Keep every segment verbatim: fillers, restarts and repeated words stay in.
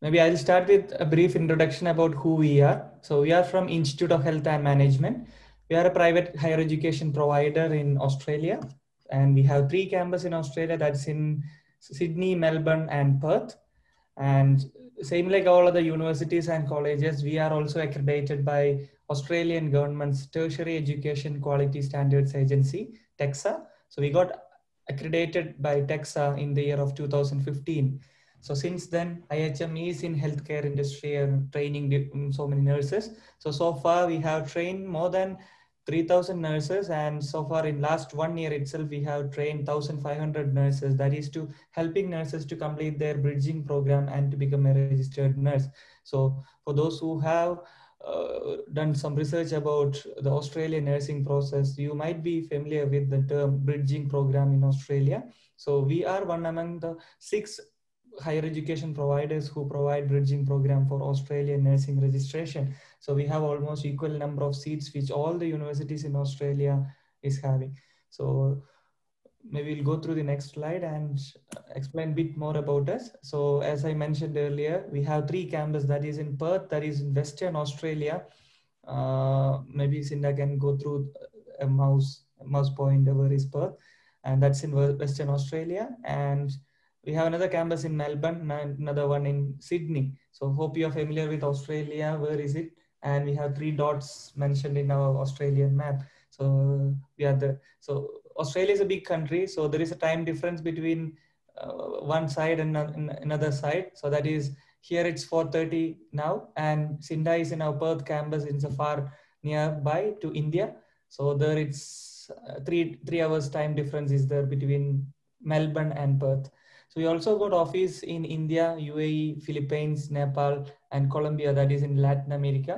maybe I'll start with a brief introduction about who we are. So we are from Institute of Health and Management. We are a private higher education provider in Australia, and we have three campuses in Australia. That's in Sydney, Melbourne, and Perth. And same like all other universities and colleges, we are also accredited by Australian government's Tertiary Education Quality Standards Agency, TEQSA. So we got accredited by TEQSA in the year of two thousand fifteen. So since then, I H M is in healthcare industry and training so many nurses. So, so far we have trained more than three thousand nurses, and so far in last one year itself, we have trained one thousand five hundred nurses. That is to helping nurses to complete their bridging program and to become a registered nurse. So for those who have uh, done some research about the Australian nursing process, you might be familiar with the term bridging program in Australia. So we are one among the six higher education providers who provide bridging program for Australian nursing registration. So we have almost equal number of seats which all the universities in Australia is having. So maybe we'll go through the next slide and explain a bit more about us. So as I mentioned earlier, we have three campuses, that is in Perth, that is in Western Australia. Uh, maybe Cinda can go through a mouse, a mouse pointer where is Perth, and that's in Western Australia. And we have another campus in Melbourne and another one in Sydney. So hope you are familiar with Australia, where is it? And we have three dots mentioned in our Australian map. So we are the, so Australia is a big country. So there is a time difference between uh, one side and another side. So that is, here it's four thirty now, and Cinda is in our Perth campus in so far nearby to India. So there it's uh, three, three hours time difference is there between Melbourne and Perth. So we also got office in India, U A E, Philippines, Nepal, and Colombia, that is in Latin America.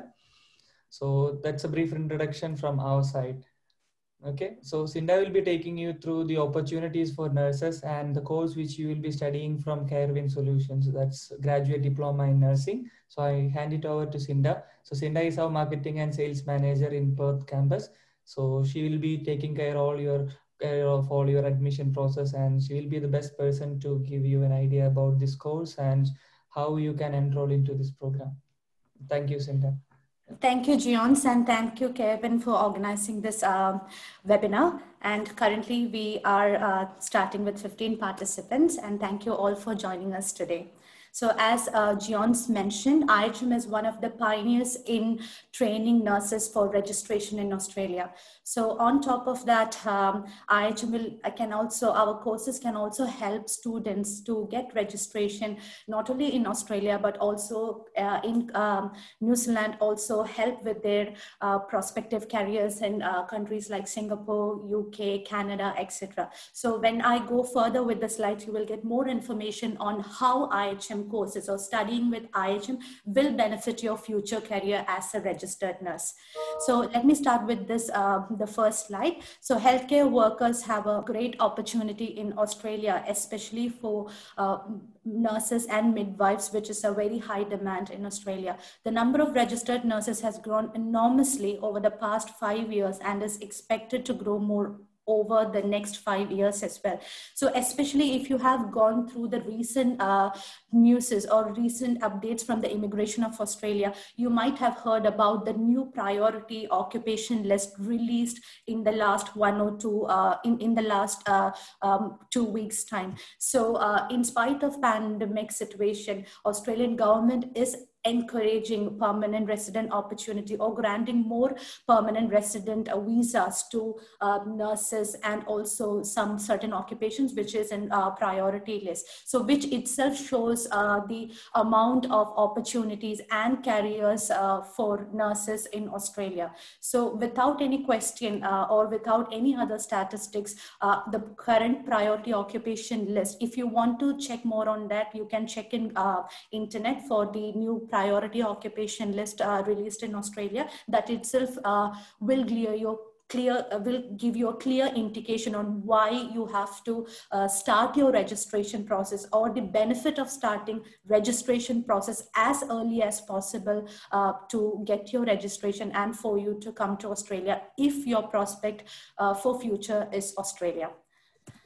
So that's a brief introduction from our side. Okay, so Cinda will be taking you through the opportunities for nurses and the course which you will be studying from Carewin Solutions. That's graduate diploma in nursing. So I hand it over to Cinda. So Cinda is our marketing and sales manager in Perth campus. So she will be taking care of all your care of all your admission process, and she will be the best person to give you an idea about this course and how you can enroll into this program. Thank you, Cinda. Thank you, Gions, and thank you, Kevin, for organizing this um, webinar. And currently we are uh, starting with fifteen participants, and thank you all for joining us today. So as uh, Gions mentioned, I H M is one of the pioneers in training nurses for registration in Australia. So on top of that, um, I H M will, can also, our courses can also help students to get registration, not only in Australia, but also uh, in um, New Zealand, also help with their uh, prospective careers in uh, countries like Singapore, U K, Canada, et cetera. So when I go further with the slides, you will get more information on how I H M courses or studying with I H M will benefit your future career as a registered nurse. So let me start with this, uh, the first slide. So healthcare workers have a great opportunity in Australia, especially for uh, nurses and midwives, which is a very high demand in Australia. The number of registered nurses has grown enormously over the past five years and is expected to grow more over the next five years as well. So especially if you have gone through the recent uh, news or recent updates from the Immigration of Australia, you might have heard about the new priority occupation list released in the last one or two, uh, in, in the last uh, um, two weeks time. So uh, in spite of pandemic situation, Australian government is encouraging permanent resident opportunity or granting more permanent resident visas to uh, nurses and also some certain occupations, which is in uh, priority list. So which itself shows uh, the amount of opportunities and careers uh, for nurses in Australia. So without any question uh, or without any other statistics, uh, the current priority occupation list, if you want to check more on that, you can check in uh, internet for the new priority occupation list uh, released in Australia. That itself uh, will clear your clear uh, will give you a clear indication on why you have to uh, start your registration process, or the benefit of starting registration process as early as possible uh, to get your registration and for you to come to Australia if your prospect uh, for future is Australia.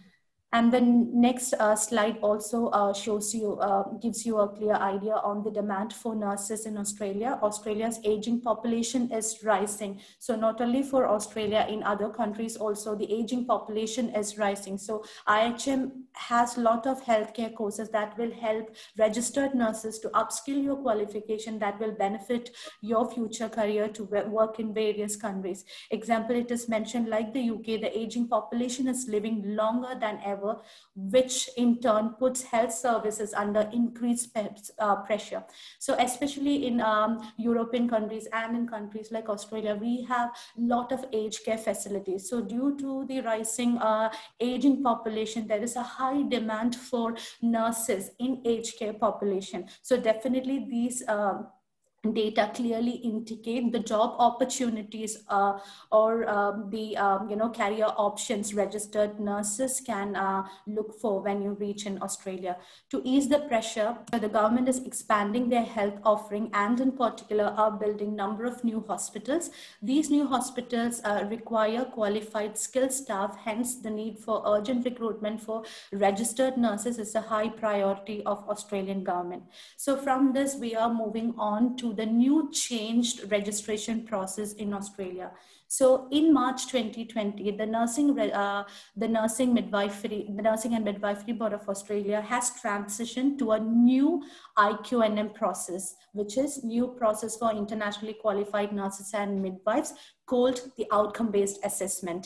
And the next uh, slide also uh, shows you, uh, gives you a clear idea on the demand for nurses in Australia. Australia's aging population is rising. So not only for Australia, in other countries also, the aging population is rising. So I H M has a lot of healthcare courses that will help registered nurses to upskill your qualification that will benefit your future career to work in various countries. Example, it is mentioned like the U K, the aging population is living longer than ever, which in turn puts health services under increased uh, pressure. So especially in um, European countries and in countries like Australia, we have a lot of aged care facilities. So due to the rising uh, aging population, there is a high demand for nurses in aged care population. So definitely these uh, data clearly indicate the job opportunities uh, or um, the um, you know career options registered nurses can uh, look for when you reach in Australia. To ease the pressure, the government is expanding their health offering and in particular are building number of new hospitals. These new hospitals uh, require qualified skilled staff, hence the need for urgent recruitment for registered nurses is a high priority of Australian government. So from this we are moving on to the new changed registration process in Australia. So in March twenty twenty, the nursing, uh, the nursing midwifery, the Nursing and Midwifery Board of Australia has transitioned to a new I Q N M process, which is new process for internationally qualified nurses and midwives called the outcome-based assessment.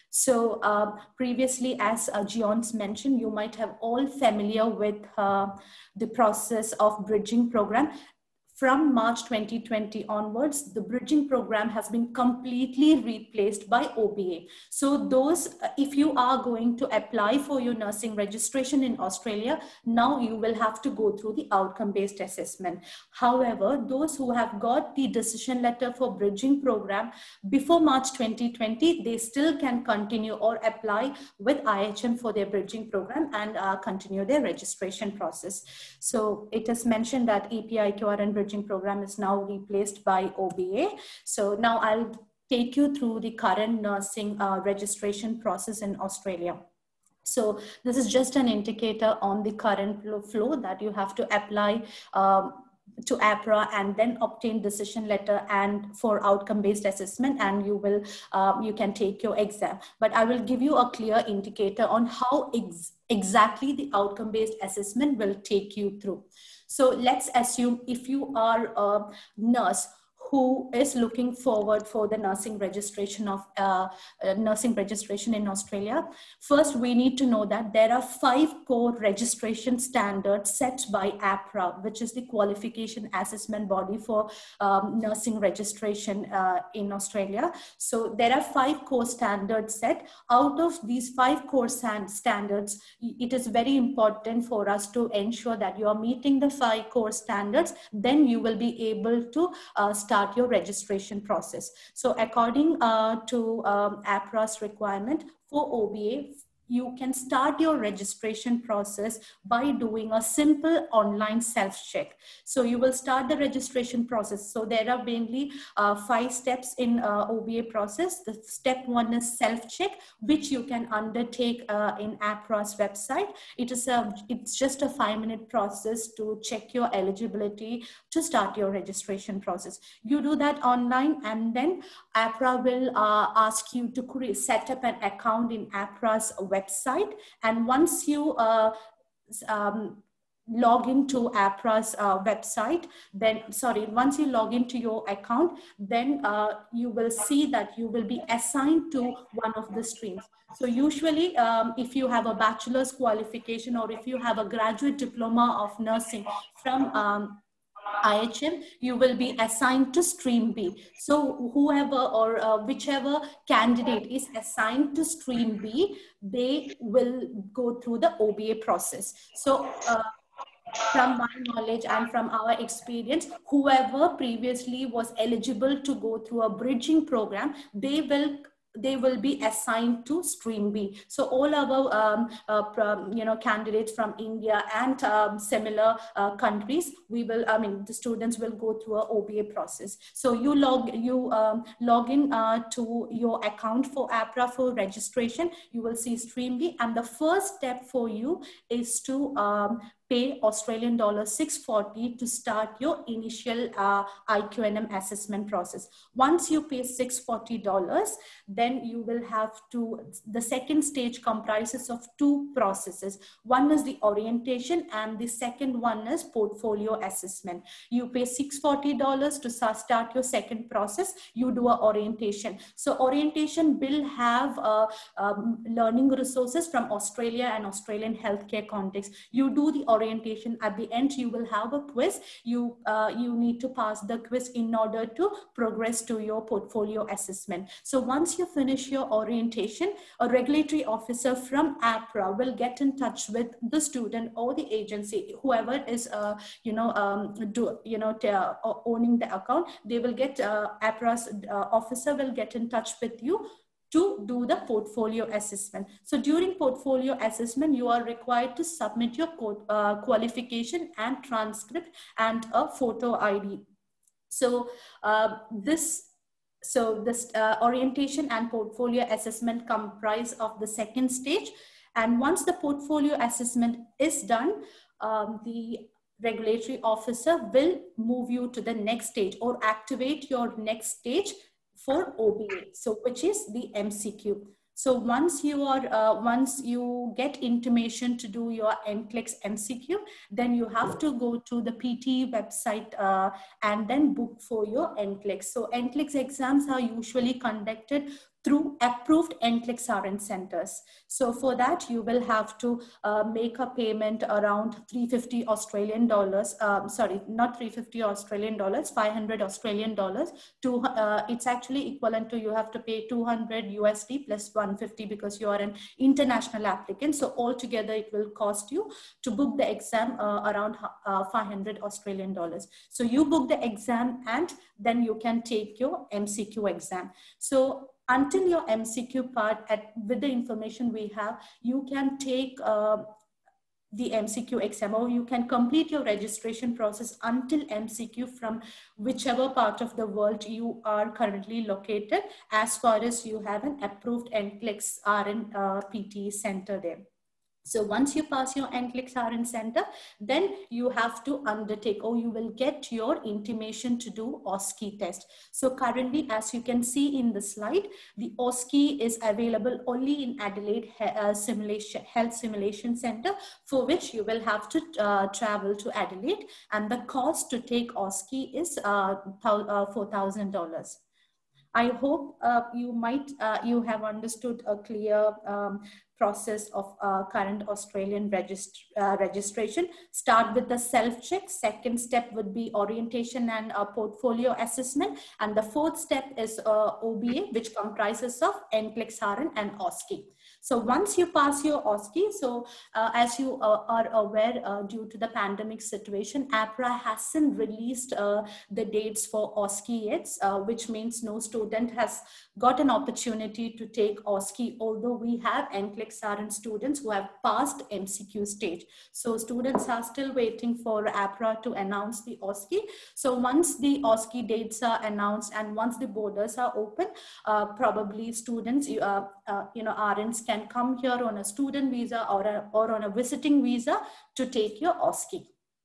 So uh, previously, as uh, Gion's mentioned, you might have all familiar with uh, the process of bridging program. From March twenty twenty onwards, the bridging program has been completely replaced by O B A. So those, if you are going to apply for your nursing registration in Australia, now you will have to go through the outcome-based assessment. However, those who have got the decision letter for bridging program before March twenty twenty, they still can continue or apply with I H M for their bridging program and uh, continue their registration process. So it is mentioned that E P I Q R and bridging program is now replaced by O B A. So now I'll take you through the current nursing uh, registration process in Australia. So this is just an indicator on the current flow that you have to apply um, to APRA and then obtain decision letter and for outcome-based assessment, and you will um, you can take your exam. But I will give you a clear indicator on how ex exactly the outcome-based assessment will take you through. So let's assume if you are a nurse who is looking forward for the nursing registration of uh, uh, nursing registration in Australia. First, we need to know that there are five core registration standards set by APRA, which is the qualification assessment body for um, nursing registration uh, in Australia. So there are five core standards set. Out of these five core standards, it is very important for us to ensure that you are meeting the five core standards, then you will be able to uh, start your registration process. So according uh, to um, APRA's requirement for O B A, you can start your registration process by doing a simple online self-check. So you will start the registration process. So there are mainly uh, five steps in uh, O B A process. The step one is self-check, which you can undertake uh, in APRA's website. It is a, it's just a five minute process to check your eligibility to start your registration process. You do that online and then APRA will uh, ask you to create, set up an account in APRA's website. And once you uh, um, log into APRA's uh, website, then, sorry, once you log into your account, then uh, you will see that you will be assigned to one of the streams. So usually um, if you have a bachelor's qualification or if you have a graduate diploma of nursing from um, I H M, you will be assigned to stream B. So whoever or uh, whichever candidate is assigned to stream B, they will go through the O B A process. So uh, from my knowledge and from our experience, whoever previously was eligible to go through a bridging program, they will they will be assigned to stream B. So all our um, uh, you know candidates from India and um, similar uh, countries, we will I mean the students will go through a O B A process. So you log you um, log in uh, to your account for APRA for registration. You will see stream B, and the first step for you is to um, pay Australian dollar six forty to start your initial uh, I Q N M assessment process. Once you pay six forty dollars, then you will have to, the second stage comprises of two processes. One is the orientation and the second one is portfolio assessment. You pay six forty dollars to start your second process. You do a orientation. So orientation will have uh, um, learning resources from Australia and Australian healthcare context. You do the orientation. At the end, you will have a quiz. You, uh, you need to pass the quiz in order to progress to your portfolio assessment. So once you finish your orientation, a regulatory officer from APRA will get in touch with the student or the agency, whoever is, uh, you know, um, do, you know, uh, owning the account. They will get, uh, APRA's uh, officer will get in touch with you to do the portfolio assessment. So during portfolio assessment, you are required to submit your uh, qualification and transcript and a photo I D. So uh, this, so this uh, orientation and portfolio assessment comprise of the second stage. And once the portfolio assessment is done, um, the regulatory officer will move you to the next stage or activate your next stage for O B A, so which is the M C Q. So once you are, uh, once you get intimation to do your N C L E X M C Q, then you have to go to the P T E website uh, and then book for your N C L E X. So N C L E X exams are usually conducted through approved N C L E X R N centers. So for that, you will have to uh, make a payment around three hundred fifty Australian dollars. Um, sorry, not three hundred fifty Australian dollars, five hundred Australian dollars. To, uh, it's actually equivalent to, you have to pay two hundred U S D plus one hundred fifty because you are an international applicant. So altogether, it will cost you to book the exam uh, around uh, five hundred Australian dollars. So you book the exam and then you can take your M C Q exam. So until your M C Q part, at, with the information we have, you can take uh, the M C Q exam, or you can complete your registration process until M C Q from whichever part of the world you are currently located, as far as you have an approved N C L E X R N uh, P T E center there. So once you pass your N C L E X R N center, then you have to undertake, or you will get your intimation to do OSCE test. So currently, as you can see in the slide, the OSCE is available only in Adelaide uh, simulation, Health Simulation Center, for which you will have to uh, travel to Adelaide. And the cost to take OSCE is uh, four thousand dollars. I hope uh, you might, uh, you have understood a clear um, process of uh, current Australian regist uh, registration. Start with the self-check. Second step would be orientation and uh, portfolio assessment. And the fourth step is uh, O B A, which comprises of N C L E X R N and OSCE. So once you pass your OSCE, so uh, as you uh, are aware, uh, due to the pandemic situation, APRA hasn't released uh, the dates for OSCE yet, uh, which means no student has got an opportunity to take OSCE, although we have N C L E X R N students who have passed M C Q stage. So students are still waiting for APRA to announce the OSCE. So once the OSCE dates are announced and once the borders are open, uh, probably students, uh, uh, you know, R Ns can come here on a student visa or, a, or on a visiting visa to take your OSCE.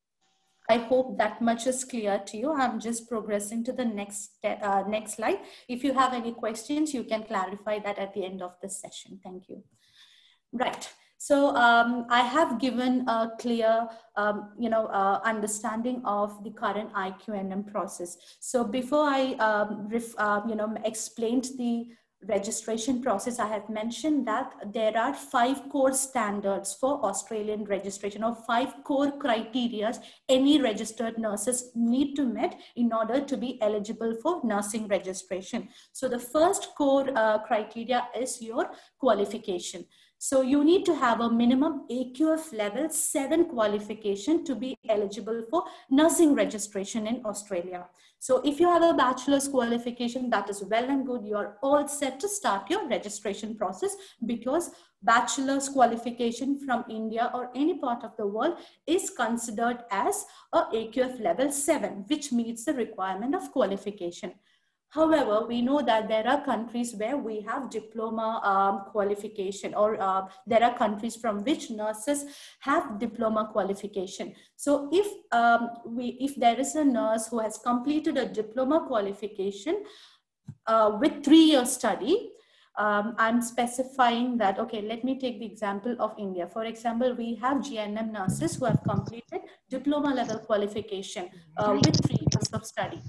I hope that much is clear to you. I'm just progressing to the next, uh, next slide. If you have any questions, you can clarify that at the end of this session. Thank you. Right. So um, I have given a clear, um, you know, uh, understanding of the current I Q N M process. So before I, um, ref, uh, you know, explained the registration process, I have mentioned that there are five core standards for Australian registration, or five core criteria any registered nurses need to meet in order to be eligible for nursing registration. So the first core uh, criteria is your qualification. So you need to have a minimum A Q F level seven qualification to be eligible for nursing registration in Australia. So if you have a bachelor's qualification, that is well and good. You're all set to start your registration process, because bachelor's qualification from India or any part of the world is considered as a A Q F level seven, which meets the requirement of qualification. However, we know that there are countries where we have diploma um, qualification, or uh, there are countries from which nurses have diploma qualification. So if, um, we, if there is a nurse who has completed a diploma qualification uh, with three years study, um, I'm specifying that, okay, let me take the example of India. For example, we have G N M nurses who have completed diploma level qualification uh, with three years of study.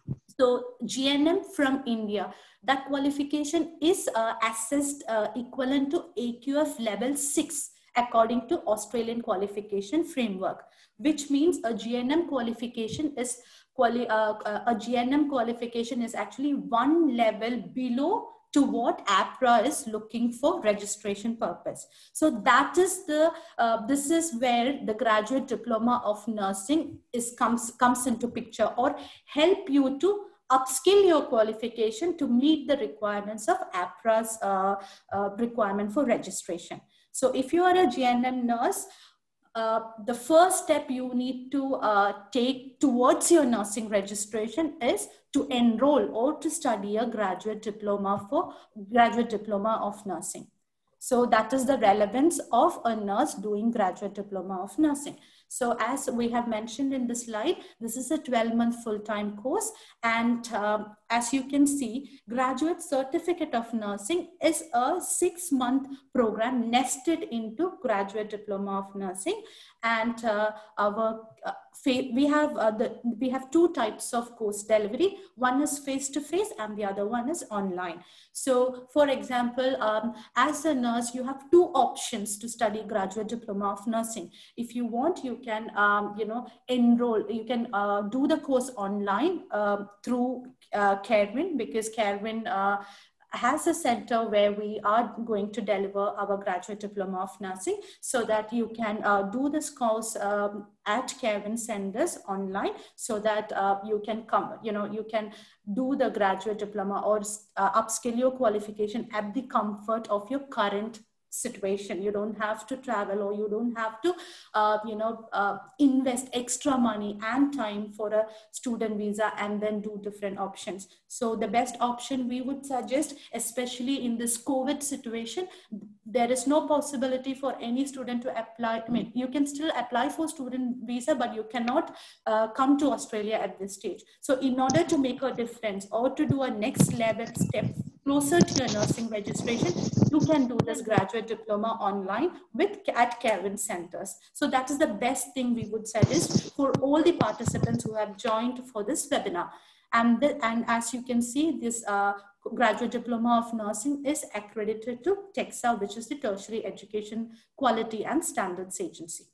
So G N M from India, that qualification is uh, assessed uh, equivalent to A Q F level six according to Australian qualification framework, which means a G N M qualification is quali uh, a G N M qualification is actually one level below to what APRA is looking for registration purpose. So that is the, uh, this is where the graduate diploma of nursing is comes, comes into picture, or help you to upskill your qualification to meet the requirements of APRA's uh, uh, requirement for registration. So if you are a G N M nurse, Uh, the first step you need to uh, take towards your nursing registration is to enroll or to study a graduate diploma for graduate diploma of nursing. So that is the relevance of a nurse doing graduate diploma of nursing. So as we have mentioned in the slide, this is a twelve month full-time course. And um, as you can see, graduate certificate of nursing is a six month program nested into graduate diploma of nursing. And uh, our uh, we have uh, the we have two types of course delivery. One is face-to-face and the other one is online. So for example, um, as a nurse, you have two options to study graduate diploma of nursing. If you want, you can um, you know enroll, you can uh, do the course online uh, through uh, Carewin, because Carewin uh, has a center where we are going to deliver our graduate diploma of nursing, so that you can uh, do this course um, at Carewin centers online, so that uh, you can come, you know, you can do the graduate diploma or uh, upskill your qualification at the comfort of your current situation. You don't have to travel, or you don't have to uh, you know uh, invest extra money and time for a student visa and then do different options. So the best option we would suggest, especially in this COVID situation, there is no possibility for any student to apply. I mean, you can still apply for student visa, but you cannot uh, come to Australia at this stage. So in order to make a difference or to do a next level step closer to your nursing registration, you can do this graduate diploma online with at Carewin centers. So that is the best thing we would suggest for all the participants who have joined for this webinar. And, the, and as you can see, this uh, graduate diploma of nursing is accredited to TEXA, which is the Tertiary Education Quality and Standards Agency.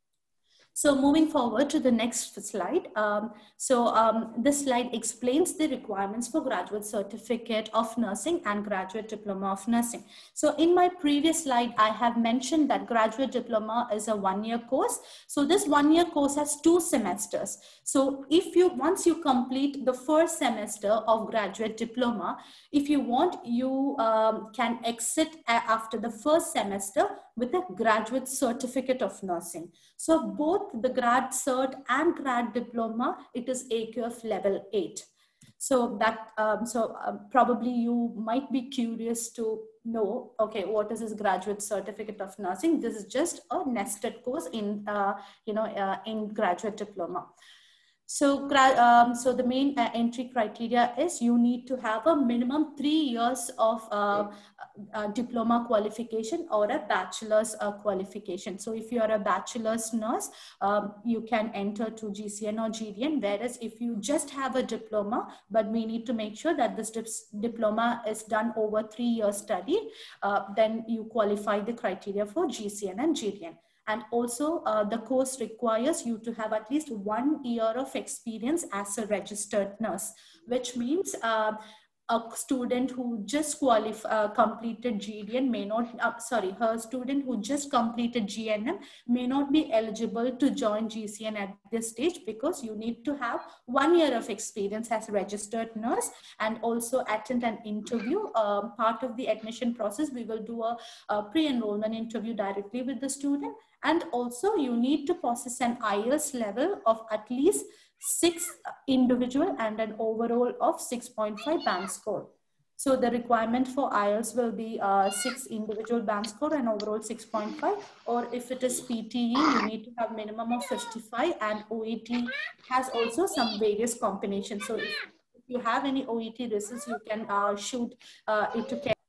So moving forward to the next slide. Um, so um, this slide explains the requirements for graduate certificate of nursing and graduate diploma of nursing. So in my previous slide, I have mentioned that graduate diploma is a one-year course. So this one-year course has two semesters. So if you, once you complete the first semester of graduate diploma, if you want, you um, can exit after the first semester with a graduate certificate of nursing. So both the grad cert and grad diploma, it is A Q F level eight. So that, um, so uh, probably you might be curious to know, okay, what is this graduate certificate of nursing? This is just a nested course in, uh, you know, uh, in graduate diploma. So, um, so the main uh, entry criteria is you need to have a minimum three years of uh, uh, diploma qualification or a bachelor's uh, qualification. So if you are a bachelor's nurse, um, you can enter to G C N or G D N, whereas if you just have a diploma, but we need to make sure that this diploma is done over three years study, uh, then you qualify the criteria for G C N and G D N. And also uh, the course requires you to have at least one year of experience as a registered nurse, which means uh, a student who just qualified, uh, completed G D N may not, uh, sorry, her student who just completed G N M may not be eligible to join G C N at this stage, because you need to have one year of experience as a registered nurse and also attend an interview. Um, part of the admission process, we will do a, a pre-enrollment interview directly with the student. And also you need to possess an I E L T S level of at least six individual and an overall of six point five band score. So the requirement for I E L T S will be uh, six individual band score and overall six point five, or if it is P T E, you need to have minimum of fifty-five, and O E T has also some various combinations. So if you have any O E T results, you can uh, shoot uh, it to care.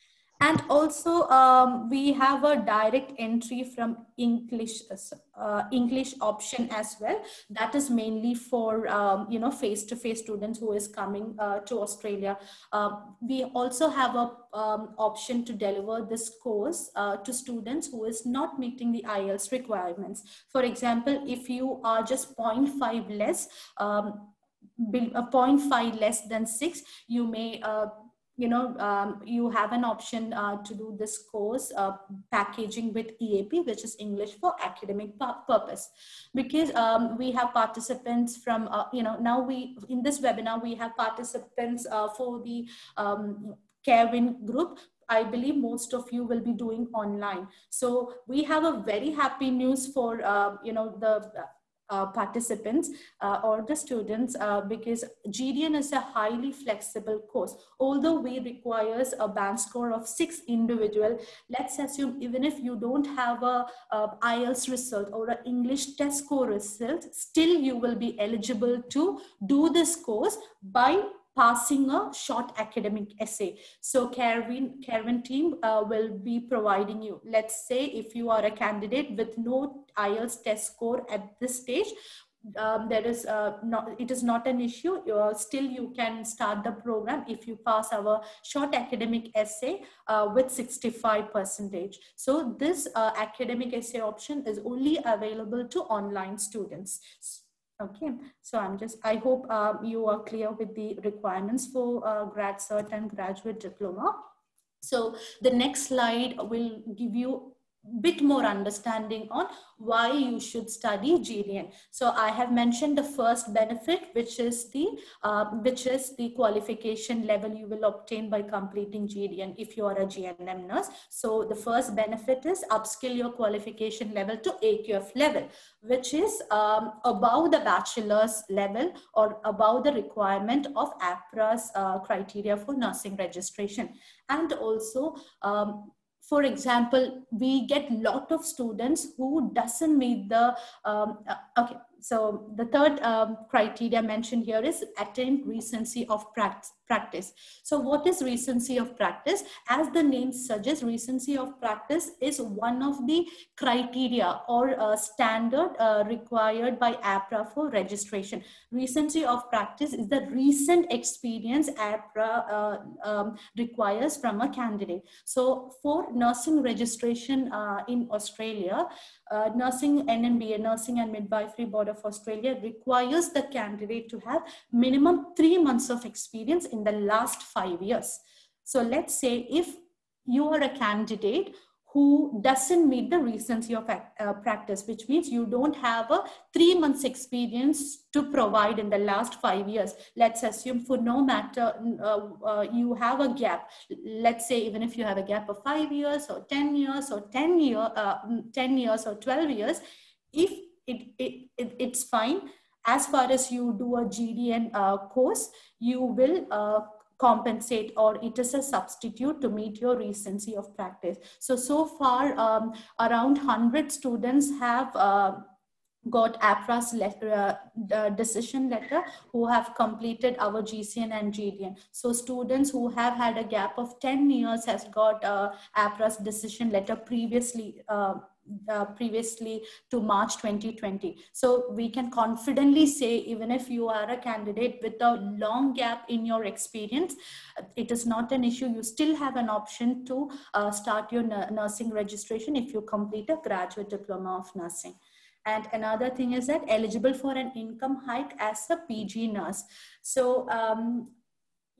And also um, we have a direct entry from English, uh, English option as well. That is mainly for, um, you know, face-to-face students who is coming uh, to Australia. Uh, we also have a um, option to deliver this course uh, to students who is not meeting the I E L T S requirements. For example, if you are just zero point five less, um, a zero point five less than six, you may uh, you know, um, you have an option uh, to do this course, uh, packaging with E A P, which is English for academic purpose. Because um, we have participants from, uh, you know, now we, in this webinar, we have participants uh, for the um, Kevin group. I believe most of you will be doing online. So we have a very happy news for, uh, you know, the Uh, participants uh, or the students, uh, because G D N is a highly flexible course. Although we requires a band score of six individual, let's assume even if you don't have a, a I E L T S result or an English test score result, still you will be eligible to do this course by passing a short academic essay. So Kevin, Kevin team uh, will be providing you, let's say if you are a candidate with no I E L T S test score at this stage, um, there is uh, not, it is not an issue. You're, still you can start the program if you pass our short academic essay uh, with sixty-five percentage. So this uh, academic essay option is only available to online students. Okay, so I'm just, I hope uh, you are clear with the requirements for uh, grad cert and graduate diploma. So the next slide will give you bit more understanding on why you should study G D N. So I have mentioned the first benefit, which is the uh, which is the qualification level you will obtain by completing G D N if you are a G N M nurse. So the first benefit is upskill your qualification level to A Q F level, which is um, above the bachelor's level or above the requirement of APRA's uh, criteria for nursing registration. And also, um, for example, we get a lot of students who doesn't meet the, um, uh, okay, so the third um, criteria mentioned here is attain recency of practice. So what is recency of practice? As the name suggests, recency of practice is one of the criteria or uh, standard uh, required by APRA for registration. Recency of practice is the recent experience APRA uh, um, requires from a candidate. So for nursing registration uh, in Australia, uh, nursing N M B A, Nursing and Midwifery Board of Australia, requires the candidate to have minimum three months of experience in the last five years. So let's say if you are a candidate who doesn't meet the recency of uh, practice, which means you don't have a three months experience to provide in the last five years. Let's assume for no matter, uh, uh, you have a gap. Let's say even if you have a gap of five years or ten years or ten, year, uh, ten years or twelve years, if it, it, it, it's fine. As far as you do a G D N uh, course, you will uh, compensate, or it is a substitute to meet your recency of practice. So, so far um, around one hundred students have uh, got APRA's letter, uh, decision letter who have completed our G C N and G D N. So students who have had a gap of ten years has got uh, APRA's decision letter previously uh, Uh, previously to March twenty twenty. So we can confidently say, even if you are a candidate with a long gap in your experience, it is not an issue. You still have an option to uh, start your nursing registration if you complete a graduate diploma of nursing. And another thing is that eligible for an income hike as a P G nurse. So um,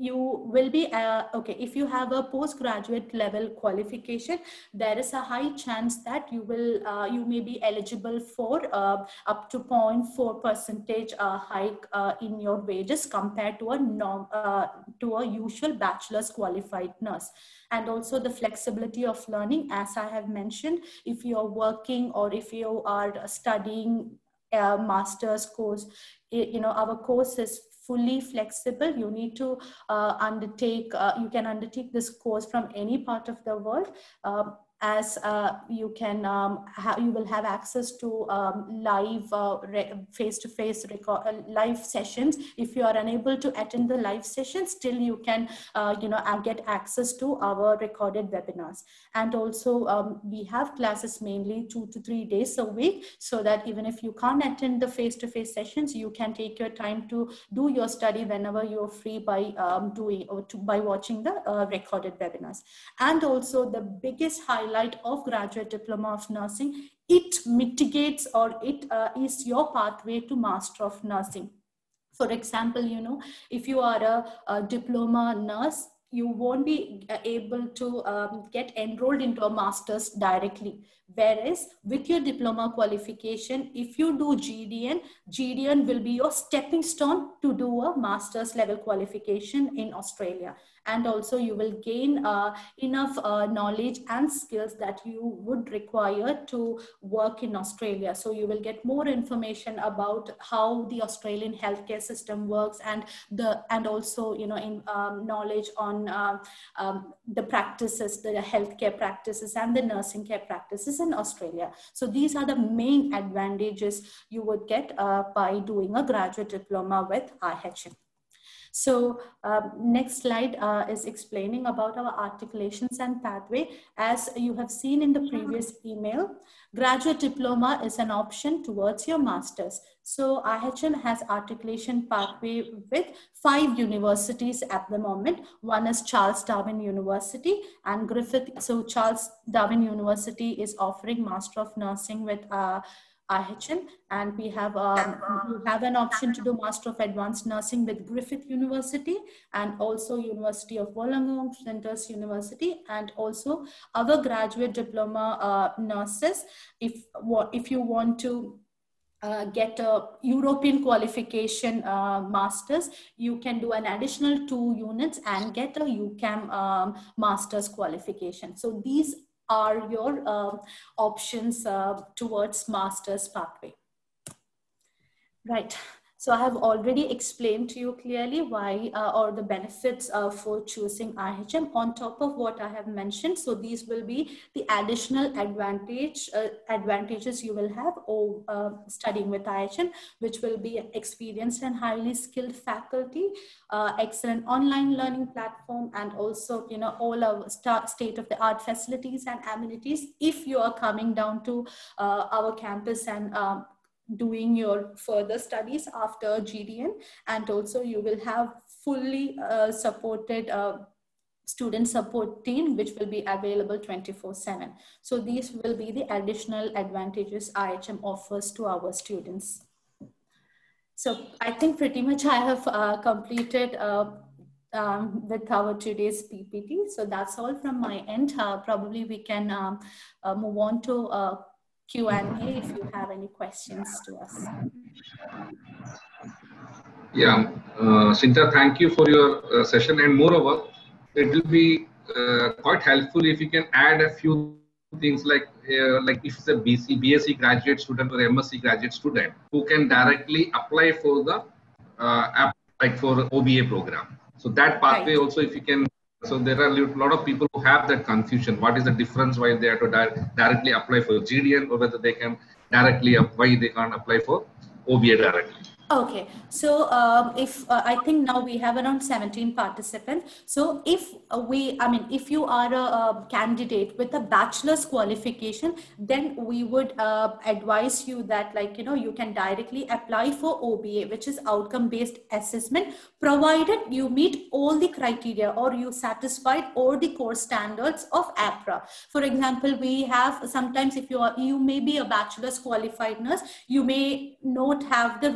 you will be, uh, okay, if you have a postgraduate level qualification, there is a high chance that you will, uh, you may be eligible for uh, up to zero point four percentage uh, hike uh, in your wages compared to a norm, uh, to a usual bachelor's qualified nurse. And also the flexibility of learning, as I have mentioned, if you're working or if you are studying a master's course, you know, our course is fully flexible. You need to uh, undertake, uh, you can undertake this course from any part of the world, um, as uh, you can, um, you will have access to um, live uh, face-to-face record, uh, live sessions. If you are unable to attend the live session, still you can, uh, you know, get access to our recorded webinars. And also um, we have classes mainly two to three days a week, so that even if you can't attend the face-to-face sessions, you can take your time to do your study whenever you're free by um, doing or to, by watching the uh, recorded webinars. And also the biggest highlight of graduate diploma of nursing, it mitigates or it uh, is your pathway to Master of Nursing. For example, you know, if you are a, a diploma nurse, you won't be able to um, get enrolled into a master's directly. Whereas with your diploma qualification, if you do G D N, G D N will be your stepping stone to do a master's level qualification in Australia. And also you will gain uh, enough uh, knowledge and skills that you would require to work in Australia. So you will get more information about how the Australian healthcare system works, and the and also, you know, in um, knowledge on uh, um, the practices, the healthcare practices and the nursing care practices in Australia. So these are the main advantages you would get uh, by doing a graduate diploma with I H M. So um, next slide uh, is explaining about our articulations and pathway. As you have seen in the previous email, graduate diploma is an option towards your master's. So I H M has articulation pathway with five universities at the moment. One is Charles Darwin University and Griffith. So Charles Darwin University is offering Master of Nursing with uh, I H M, and we have um, we have an option to do Master of Advanced Nursing with Griffith University, and also University of Wollongong, Flinders University, and also our graduate diploma uh, nurses. If if you want to uh, get a European qualification uh, masters, you can do an additional two units and get a U CAM um, master's qualification. So these are your uh, options uh, towards master's pathway. Right. So I have already explained to you clearly why uh, or the benefits uh, for choosing I H M on top of what I have mentioned. So these will be the additional advantage uh, advantages you will have or uh, studying with I H M, which will be experienced and highly skilled faculty, uh, excellent online learning platform, and also, you know, all our state of the art facilities and amenities if you are coming down to uh, our campus and um, doing your further studies after G D N. And also you will have fully uh, supported uh, student support team, which will be available twenty-four seven. So these will be the additional advantages I H M offers to our students. So I think pretty much I have uh, completed uh, um, with our today's P P T. So that's all from my end. Uh, probably we can um, uh, move on to uh, Q and A if you have any questions to us. Yeah, uh, Sinta, thank you for your uh, session, and moreover, it will be uh, quite helpful if you can add a few things like uh, like if it's a B C, B S c graduate student or M S c graduate student who can directly apply for the uh, app, like for O B A program. So that pathway right. Also, if you can. So there are a lot of people who have that confusion. What is the difference why they have to di directly apply for G D N, or whether they can directly, why they can't apply for O B A directly? Okay, so um, if uh, I think now we have around seventeen participants. So if uh, we, I mean, if you are a, a candidate with a bachelor's qualification, then we would uh, advise you that, like, you know, you can directly apply for O B A, which is outcome-based assessment, provided you meet all the criteria or you satisfied all the core standards of APRA. For example, we have sometimes if you are, you may be a bachelor's qualified nurse, you may not have the recency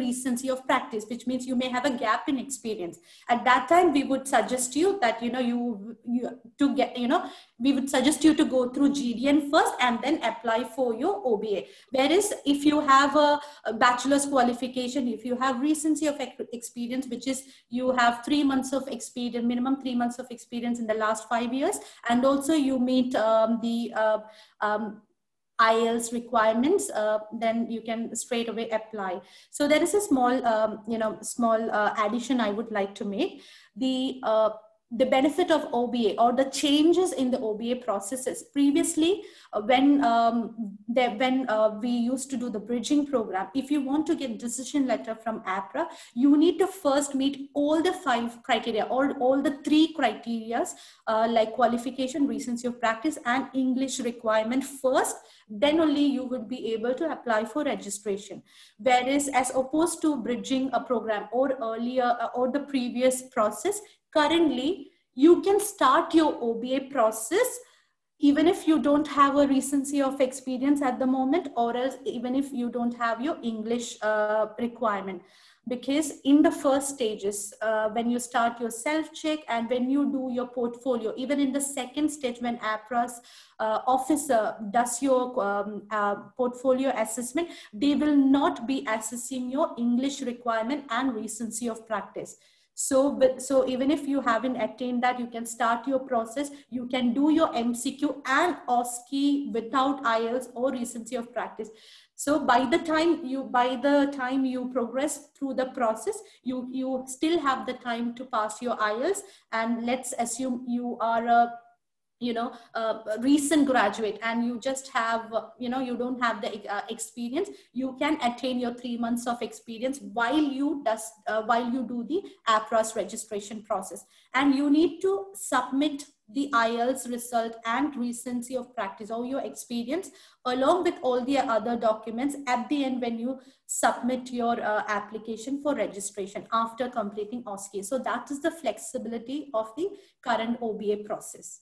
recency of practice, which means you may have a gap in experience. At that time, we would suggest you that, you know, you, you to get, you know, we would suggest you to go through G D N first and then apply for your O B A. Whereas if you have a, a bachelor's qualification, if you have recency of experience, which is you have three months of experience, minimum three months of experience in the last five years, and also you meet um, the uh, um, I E L T S requirements, uh, then you can straight away apply. So there is a small, um, you know, small uh, addition I would like to make. The uh, the benefit of O B A or the changes in the O B A processes. Previously, uh, when um, there, when uh, we used to do the bridging program, if you want to get decision letter from APRA, you need to first meet all the five criteria, all, all the three criterias uh, like qualification, recency of practice, and English requirement first. Then only you would be able to apply for registration. Whereas as opposed to bridging a program or earlier uh, or the previous process, currently you can start your O B A process even if you don't have a recency of experience at the moment, or else even if you don't have your English uh, requirement. Because in the first stages, uh, when you start your self-check and when you do your portfolio, even in the second stage when APRA's uh, officer does your um, uh, portfolio assessment, they will not be assessing your English requirement and recency of practice. So, but, so even if you haven't attained that, you can start your process. You can do your M C Q and OSCE without I E L T S or recency of practice. So by the time you, by the time you progress through the process, you, you still have the time to pass your I E L T S. And let's assume you are a, you know, a recent graduate and you just have, you know, you don't have the uh, experience. You can attain your three months of experience while you does, uh, while you do the APRA's registration process. And you need to submit the I E L T S result and recency of practice or your experience along with all the other documents at the end when you submit your uh, application for registration after completing OSCE. So that is the flexibility of the current O B A process.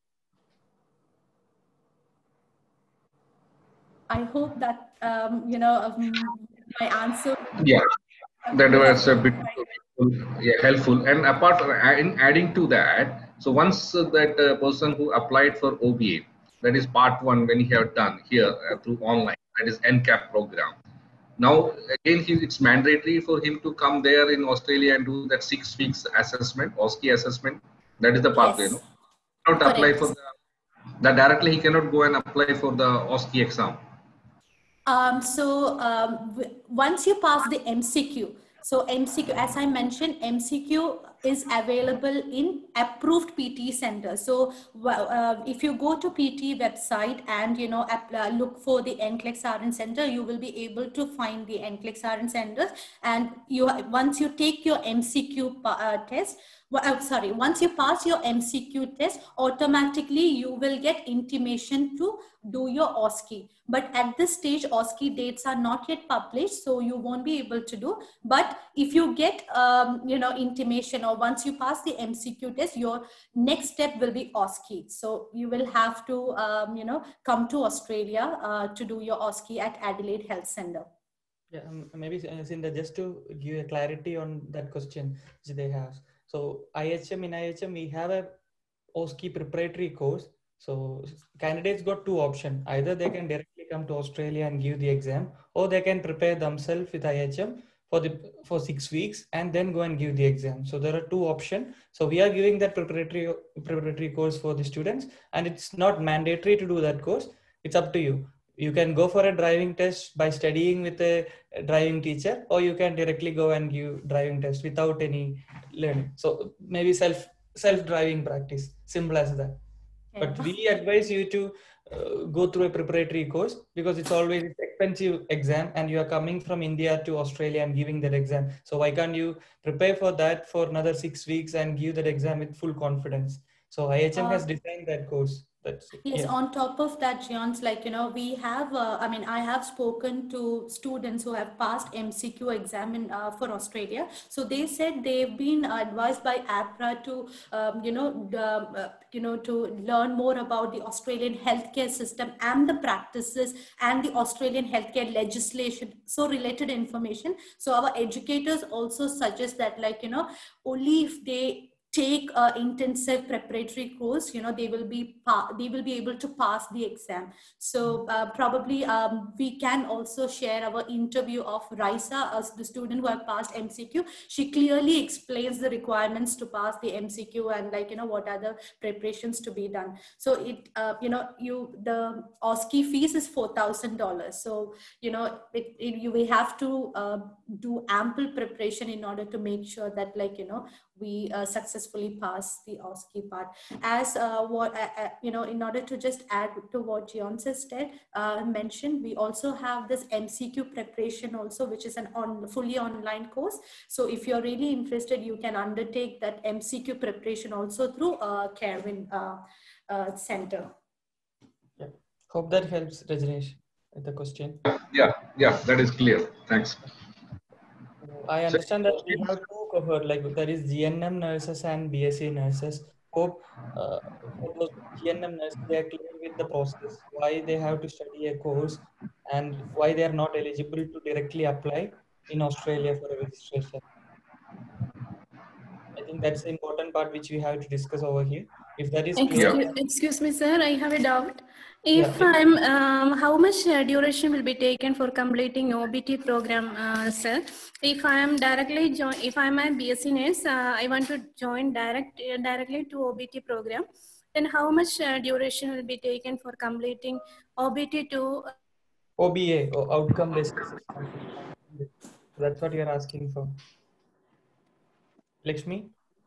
I hope that, um, you know, um, my answer. Yeah, that was a bit yeah, helpful. And apart in adding to that, so once uh, that uh, person who applied for O B A, that is part one when he have done here uh, through online, that is N CAP program. Now again, he, it's mandatory for him to come there in Australia and do that six weeks assessment, OSCE assessment. That is the pathway. Yes. No? Not Correct. Apply for the, that directly. He cannot go and apply for the OSCE exam. Um, so um, once you pass the M C Q, so M C Q, as I mentioned, M C Q is available in approved P T centers. So uh, if you go to P T website and, you know, apply, look for the N C L E X R N center, you will be able to find the N C L E X R N centers. And you, once you take your M C Q uh, test, well, sorry, once you pass your M C Q test, automatically you will get intimation to do your OSCE. But at this stage, OSCE dates are not yet published, so you won't be able to do. But if you get, um, you know, intimation, or once you pass the M C Q test, your next step will be OSCE. So you will have to, um, you know, come to Australia uh, to do your OSCE at Adelaide Health Centre. Yeah, um, maybe uh, Sindha, just to give a clarity on that question which they have. So I H M, in I H M, we have a OSCE preparatory course. So candidates got two options. Either they can directly come to Australia and give the exam, or they can prepare themselves with I H M for the for six weeks and then go and give the exam. So there are two options. So we are giving that preparatory preparatory course for the students, and it's not mandatory to do that course. It's up to you. You can go for a driving test by studying with a driving teacher, or you can directly go and give driving test without any learning. So maybe self self driving practice, simple as that. Yeah. But we advise you to uh, go through a preparatory course, because it's always an expensive exam and you are coming from India to Australia and giving that exam. So why can't you prepare for that for another six weeks and give that exam with full confidence? So I H M uh, has designed that course. That's it. Yes, Yeah. on top of that, Jians, like, you know, we have, uh, I mean, I have spoken to students who have passed M C Q exam in, uh, for Australia. So they said they've been advised by APRA to, um, you know, uh, uh, you know, to learn more about the Australian healthcare system and the practices and the Australian healthcare legislation, so related information. So our educators also suggest that, like, you know, only if they take a intensive preparatory course, you know, they will be they will be able to pass the exam. So uh, probably um, we can also share our interview of Raisa, as the student who have passed M C Q. She clearly explains the requirements to pass the M C Q and, like, you know, what are the preparations to be done. So it uh, you know, you the OSCE fees is four thousand dollars. So, you know, it, it, you will have to uh, do ample preparation in order to make sure that, like, you know, we uh, successfully pass the OSCE part. As uh, what uh, uh, you know, in order to just add to what Jians said, uh, mentioned, we also have this M C Q preparation also, which is an on fully online course. So if you're really interested, you can undertake that M C Q preparation also through uh, Kerwin uh, uh, Center. Yeah. Hope that helps, Rajneesh, with the question. Yeah, yeah, that is clear. Thanks. I understand that we have two cohort, like there is G N M nurses and B S c nurses. Hope uh, for those G N M nurses, they are clear with the process, why they have to study a course and why they are not eligible to directly apply in Australia for a registration. I think that's the important part which we have to discuss over here. If that is clear. Excuse, excuse me, sir, I have a doubt. If Yeah, I'm, um, how much uh, duration will be taken for completing O B T program, uh, sir? If I am directly join, if I'm a B S c nurse, uh, I want to join direct uh, directly to O B T program, then how much uh, duration will be taken for completing O B T to? O B A, or outcome based assessment. That's what you're asking for. Lakshmi?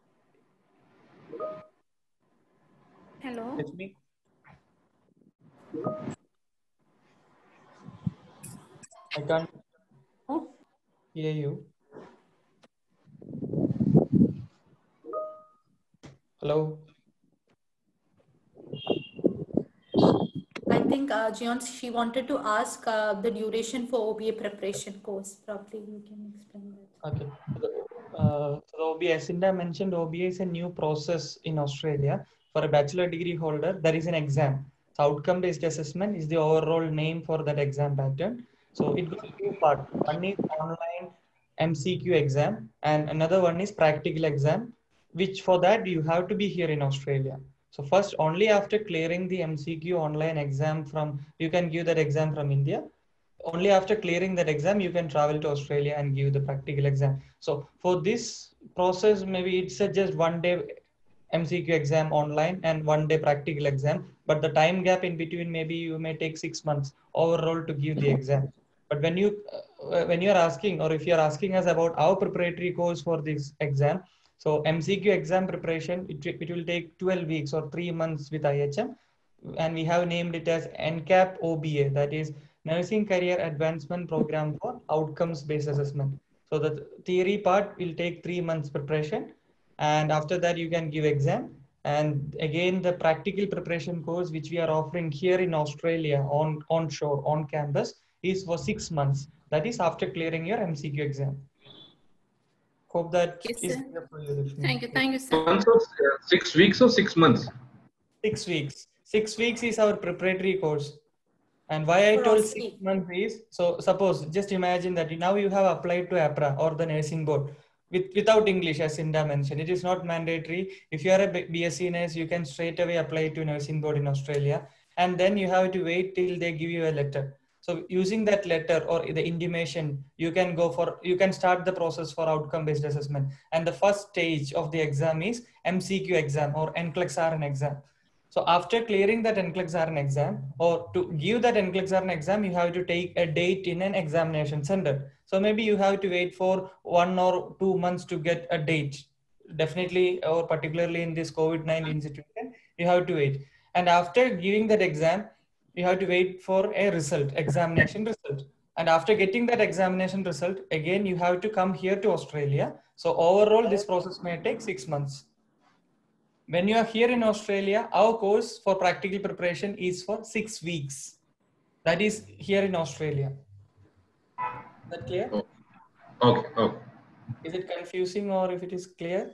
Hello. Lakshmi? I can't hear you. Hello? I think uh, Jians, she wanted to ask uh, the duration for O B A preparation course. Probably you can explain that. Okay. Uh, so O B A, as Cinda mentioned, O B A is a new process in Australia. For a bachelor degree holder, there is an exam. So outcome-based assessment is the overall name for that exam pattern. So it goes two parts. One is online M C Q exam, and another one is practical exam, which for that you have to be here in Australia. So first, only after clearing the M C Q online exam from, you can give that exam from India. Only after clearing that exam, you can travel to Australia and give the practical exam. So for this process, maybe it's a just one day M C Q exam online and one day practical exam. But the time gap in between, maybe you may take six months overall to give the exam. But when you uh, when you are asking, or if you are asking us about our preparatory course for this exam, so M C Q exam preparation, it, it will take twelve weeks or three months with I H M. And we have named it as N C A P O B A, that is Nursing Career Advancement Program for Outcomes Based Assessment. So the theory part will take three months preparation, and after that you can give exam. And again, the practical preparation course which we are offering here in Australia on onshore on campus is for six months. That is after clearing your M C Q exam. Hope that Yes, is sir. clear for you, Lakshmi. Thank you, thank you, sir. Months or uh, six weeks or six months? Six weeks. Six weeks is our preparatory course. And why I For told OSCE. six months is, so suppose, just imagine that now you have applied to APRA or the nursing board with, without English, as Cinda mentioned. It is not mandatory. If you are a B S c nurse, you can straight away apply to nursing board in Australia. And then you have to wait till they give you a letter. So using that letter or the intimation, you can go for, you can start the process for outcome-based assessment. And the first stage of the exam is M C Q exam or N C L E X R N exam. So after clearing that N C L E X R N exam, or to give that N C L E X R N exam, you have to take a date in an examination center. So maybe you have to wait for one or two months to get a date. Definitely, or particularly in this COVID nineteen situation, you have to wait. And after giving that exam, you have to wait for a result, examination result. And after getting that examination result, again, you have to come here to Australia. So overall, this process may take six months. when you are here in Australia, our course for practical preparation is for six weeks. That is here in Australia. Is that clear? Oh, okay, okay. Is it confusing or if it is clear?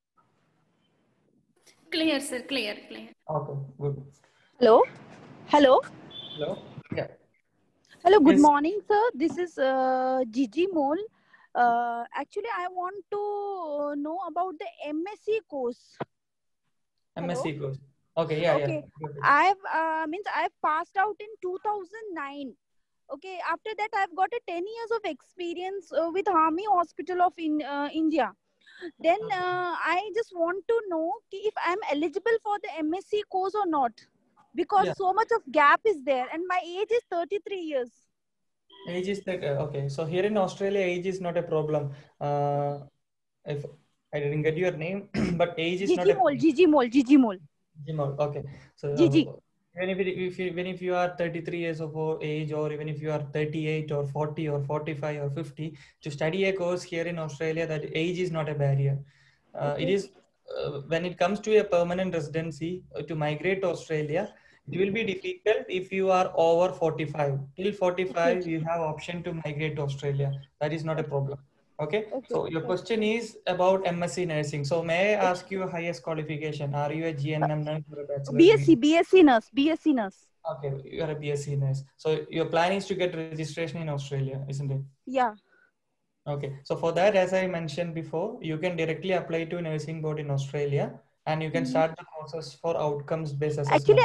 Clear, sir. Clear, clear. Okay, good. Hello. Hello. Hello. Yeah. Hello. Good Yes. morning, sir. This is uh, Gigi Mole. Uh, actually, I want to know about the M S c course. M S C Hello? course. Okay. Yeah. Okay. Yeah. I've uh, means I've passed out in two thousand nine. Okay. After that, I've got a ten years of experience uh, with Army Hospital of in uh, India. Then uh, I just want to know if I'm eligible for the M S c course or not, because Yeah. so much of gap is there, and my age is thirty-three years. Age is that uh, okay? So here in Australia, age is not a problem. Uh, if I didn't get your name, but age is not Gigi a Mole, Gigi Mole, Gigi Mole. Gimol. Okay. So Gigi. uh, even if, it, if you, even if you are thirty-three years of age, or even if you are thirty-eight or forty or forty-five or fifty, to study a course here in Australia, that age is not a barrier. Uh, Okay. It is uh, when it comes to a permanent residency uh, to migrate to Australia, it will be difficult if you are over forty-five. Till forty-five, Okay. you have option to migrate to Australia. That is not a problem. Okay. Okay. So your Okay. question is about M S c nursing. So may I ask you highest qualification? Are you a G N M nurse or a bachelor B S c, degree? B S c nurse, B S c nurse. Okay, you are a B S c nurse. So your plan is to get registration in Australia, isn't it? Yeah. Okay. So for that, as I mentioned before, you can directly apply to nursing board in Australia, and you can Mhm. start the process for outcomes based Actually, assessment.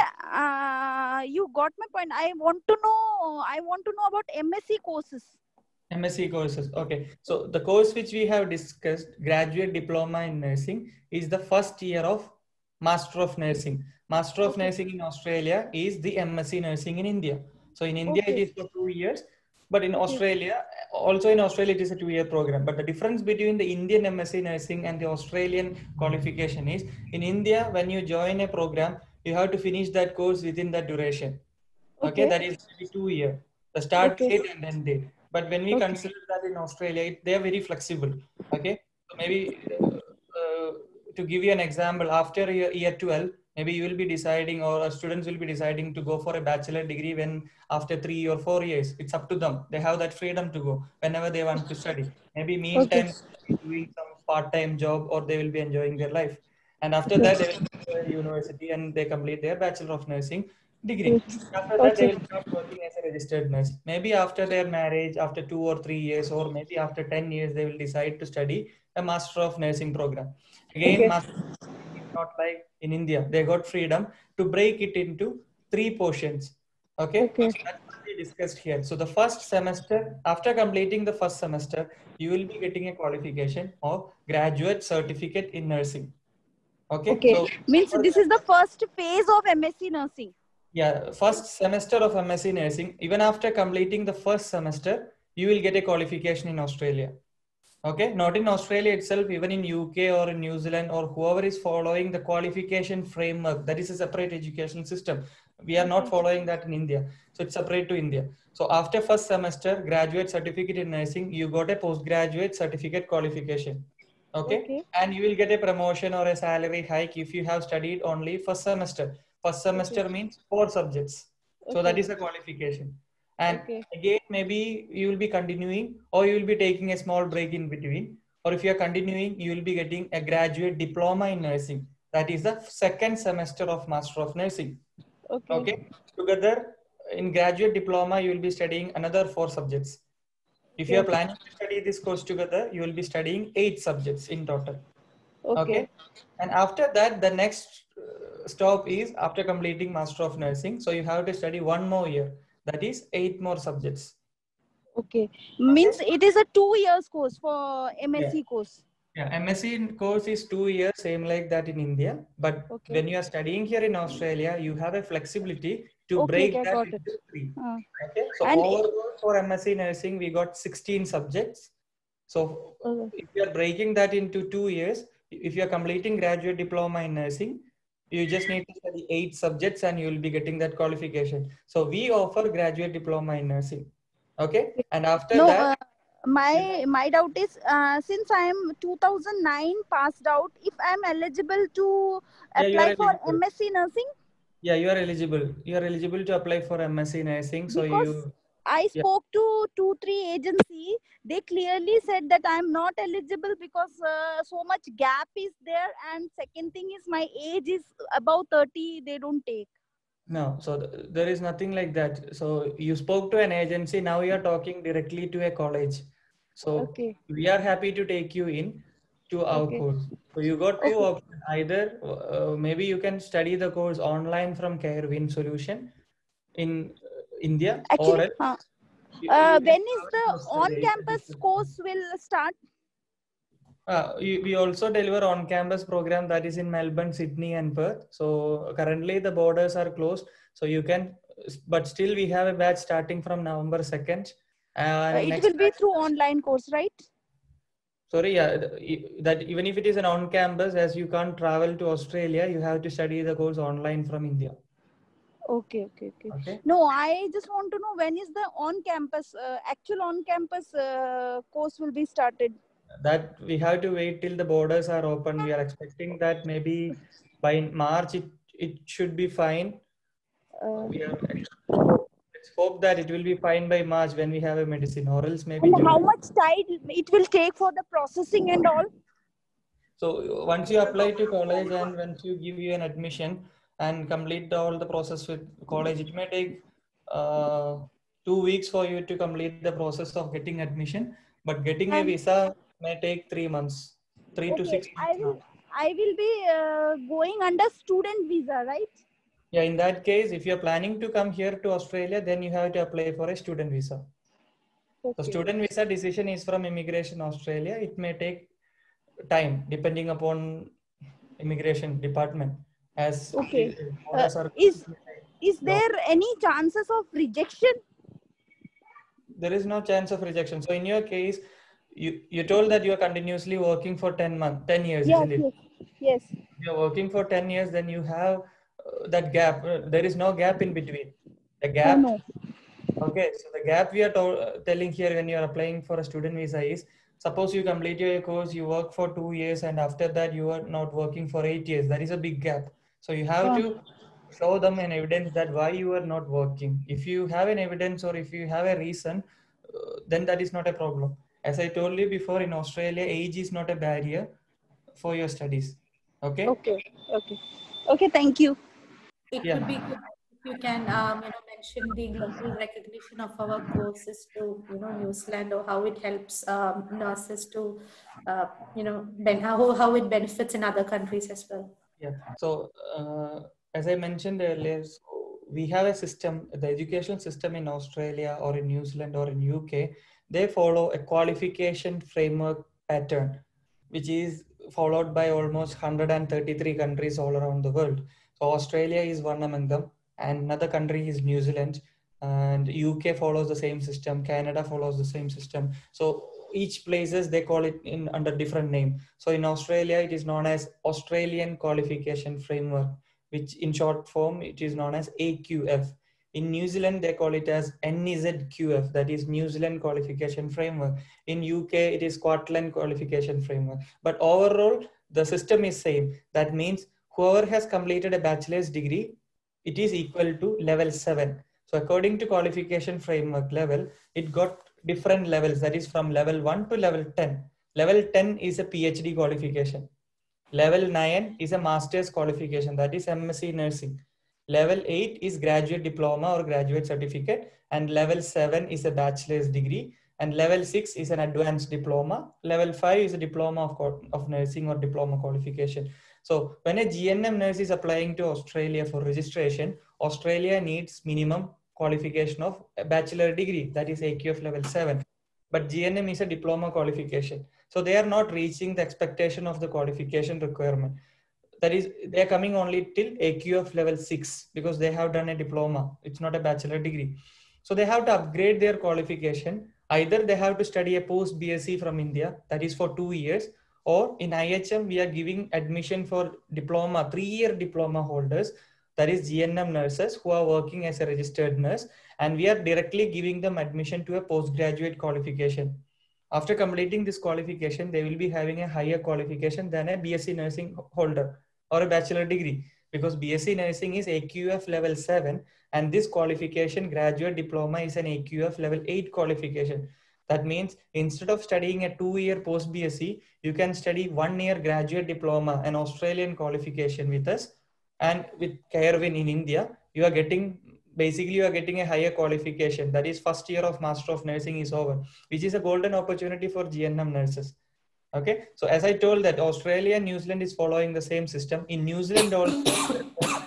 uh, you got my point. I want to know. I want to know about M S c courses. M S c courses. Okay. So the course which we have discussed, graduate diploma in nursing, is the first year of Master of Nursing. Master of Okay. Nursing in Australia is the M S c nursing in India. So in India, Okay. it is for two years. But in Okay. Australia, also in Australia, it is a two-year program. But the difference between the Indian M S c nursing and the Australian qualification is, in India, when you join a program, you have to finish that course within that duration. Okay, Okay. that is two year, the start Okay. date and end date. But when we Okay. consider that in Australia, it, they are very flexible. Okay, so maybe uh, uh, to give you an example, after year, year twelve, maybe you will be deciding, or uh, students will be deciding to go for a bachelor degree when after three or four years. It's up to them. They have that freedom to go whenever they want to study. Maybe Okay. meantime doing some part-time job, or they will be enjoying their life. And after Okay. that, they will go to university and they complete their Bachelor of Nursing degree. After that, they Okay. will start working as a registered nurse. Maybe after their marriage, after two or three years, or maybe after ten years, they will decide to study a Master of Nursing program. Again, Okay. Master of Nursing is not like in India. They got freedom to break it into three portions. Okay, Okay. so that's what we discussed here. So the first semester, after completing the first semester, you will be getting a qualification of graduate certificate in nursing. Okay, Okay. so Means for this is the first phase of M S c nursing. yeah, first semester of M S c nursing, even after completing the first semester, you will get a qualification in Australia. Okay, not in Australia itself, even in U K or in New Zealand, or whoever is following the qualification framework, that is a separate education system. We are not Okay. following that in India. So it's separate to India. So after first semester, graduate certificate in nursing, you got a postgraduate certificate qualification. Okay, Okay. and you will get a promotion or a salary hike if you have studied only first semester. First semester Okay. means four subjects. So that Okay. is a qualification. And Okay. again, maybe you will be continuing, or you will be taking a small break in between. Or if you are continuing, you will be getting a graduate diploma in nursing. That is the second semester of Master of Nursing. Okay. Okay. Together in graduate diploma, you will be studying another four subjects. If you are Okay. planning to study this course together, you will be studying eight subjects in total. Okay. Okay. And after that, the next uh, stop is after completing Master of Nursing. So you have to study one more year. That is eight more subjects. Okay. Okay. Means it is a two years course for M S c Yeah. course. Yeah. M S c course is two years, same like that in India. But Okay. when you are studying here in Australia, you have a flexibility to Okay. break Okay. that Got it. into three. Uh, Okay. So and overall for M S c nursing, we got sixteen subjects. So uh, if you are breaking that into two years, if you are completing graduate diploma in nursing, you just need to study eight subjects and you will be getting that qualification. So we offer graduate diploma in nursing. Okay. And after no. that, Uh, my my doubt is, uh, since I am two thousand nine passed out, if I am eligible to Yeah, you are apply for eligible. M S c nursing, Yeah, you are eligible. You are eligible to apply for M S c nursing. So because you, I yeah. spoke to two three agency, they clearly said that I am not eligible because uh, so much gap is there, and second thing is my age is above thirty. They don't take. No, so th- there is nothing like that. So you spoke to an agency, now you are talking directly to a college. So Okay. we are happy to take you in to our Okay. course. So you got two Okay. options. Either uh, maybe you can study the course online from CareWin Solution in uh, India, or Actually, else uh, you, uh, you can when is travel the to Australia. It's a on-campus different thing. course will start? Uh, we we also deliver on-campus program that is in Melbourne, Sydney, and Perth. So currently the borders are closed. So you can, but still we have a batch starting from November second. Uh, And it next will be batch, through online course, right? sorry, yeah, that even if it is an on-campus, as you can't travel to Australia, you have to study the course online from India. Okay, okay, okay. Okay. No, I just want to know when is the on-campus, uh, actual on-campus uh, course will be started. That we have to wait till the borders are open. We are expecting that maybe by March it, it should be fine. Uh, We are hope, let's hope that it will be fine by March when we have a medicine, or else maybe and June. how much time it will take for the processing and all? So once you apply to college and once you give you an admission and complete all the process with college, it may take uh, two weeks for you to complete the process of getting admission. But getting a And visa may take three months, three to okay, six I months will now. I will be uh, going under student visa, right? Yeah, in that case, if you're planning to come here to Australia, then you have to apply for a student visa. The Okay. student visa decision is from Immigration Australia. It may take time depending upon immigration department, as Okay. it- Uh, orders are is long. is there any chances of rejection? There is no chance of rejection. So in your case, you you told that you are continuously working for ten months, ten years, Yes, isn't it? yes, yes. If you're working for ten years, then you have uh, that gap. Uh, there is no gap in between. The Oh gap. no. Okay, so the gap we are to- uh, telling here when you are applying for a student visa is, suppose you complete your course, you work for two years, and after that you are not working for eight years. That is a big gap. So you have Uh, to show them an evidence that why you are not working. If you have an evidence or if you have a reason, uh, then that is not a problem. As I told you before, in Australia, age is not a barrier for your studies. Okay. okay. Okay. Okay. Thank you. It Yeah. would be good if you can, um, you know, mention the global recognition of our courses to, you know, New Zealand, or how it helps um, nurses to, uh, you know, ben- how, how it benefits in other countries as well. Yeah. So uh, as I mentioned earlier, so we have a system, the education system in Australia or in New Zealand or in U K, they follow a qualification framework pattern, which is followed by almost one hundred thirty-three countries all around the world. So Australia is one among them, and another country is New Zealand, and U K follows the same system, Canada follows the same system. So each places they call it in under different name. So in Australia, it is known as Australian Qualification Framework, which in short form, it is known as A Q F. In New Zealand, they call it as N E Z Q F, that is New Zealand Qualification Framework. In U K, it is Scotland Qualification Framework. But overall, the system is same. That means whoever has completed a bachelor's degree, it is equal to level seven. So according to qualification framework level, it got different levels, that is from level one to level ten. Level ten is a PhD qualification. Level nine is a master's qualification, that is M S c nursing. Level eight is graduate diploma or graduate certificate, and level seven is a bachelor's degree, and level six is an advanced diploma. Level five is a diploma of, of nursing or diploma qualification. So when a G N M nurse is applying to Australia for registration, Australia needs minimum qualification of a bachelor degree, that is A Q F level seven. But G N M is a diploma qualification. So they are not reaching the expectation of the qualification requirement. That is, they are coming only till A Q F level six because they have done a diploma. It's not a bachelor degree. So they have to upgrade their qualification. Either they have to study a post B S c from India, that is for two years, or in I H M, we are giving admission for diploma, three-year diploma holders, that is G N M nurses who are working as a registered nurse, and we are directly giving them admission to a postgraduate qualification. After completing this qualification, they will be having a higher qualification than a B S c nursing holder or a bachelor degree, because B S c nursing is A Q F level seven, and this qualification, graduate diploma, is an A Q F level eight qualification. That means instead of studying a two-year post B S c, you can study one-year graduate diploma, an Australian qualification with us. And with Caerwin in India, you are getting, basically you are getting a higher qualification. That is, first year of Master of Nursing is over, which is a golden opportunity for G N M nurses. Okay, so as I told that Australia and New Zealand is following the same system. In New Zealand also,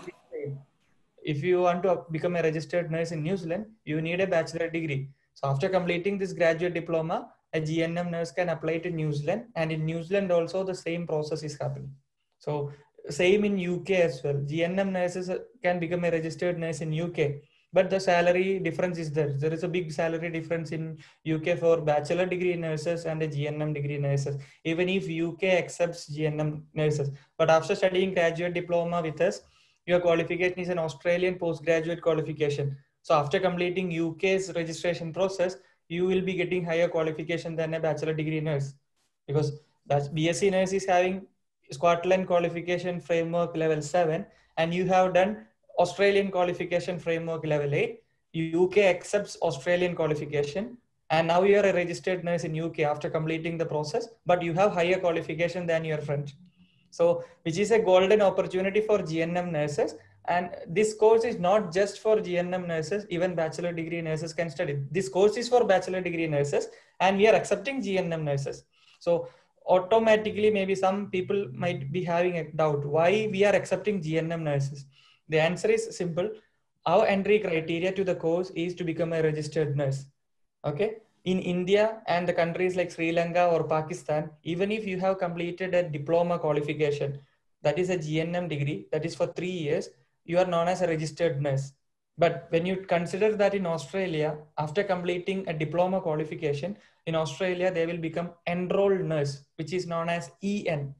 if you want to become a registered nurse in New Zealand, you need a bachelor degree. So after completing this graduate diploma, a G N M nurse can apply to New Zealand, and in New Zealand also the same process is happening. So same in U K as well. G N M nurses can become a registered nurse in U K, but the salary difference is there. There is a big salary difference in U K for bachelor degree nurses and a G N M degree nurses, even if U K accepts G N M nurses. But after studying graduate diploma with us, your qualification is an Australian postgraduate qualification. So after completing U K's registration process, you will be getting higher qualification than a bachelor degree nurse, because that B S c nurse is having Scotland qualification framework level seven, and you have done Australian qualification framework level eight. U K accepts Australian qualification, and now you are a registered nurse in U K after completing the process, but you have higher qualification than your friend. So, which is a golden opportunity for G N M nurses. And this course is not just for G N M nurses, even bachelor degree nurses can study. This course is for bachelor degree nurses, and we are accepting G N M nurses. So automatically, maybe some people might be having a doubt why we are accepting G N M nurses. The answer is simple. Our entry criteria to the course is to become a registered nurse. Okay. In India and the countries like Sri Lanka or Pakistan, even if you have completed a diploma qualification, that is a G N M degree, that is for three years, you are known as a registered nurse. But when you consider that in Australia, after completing a diploma qualification, in Australia, they will become enrolled nurse, which is known as E N.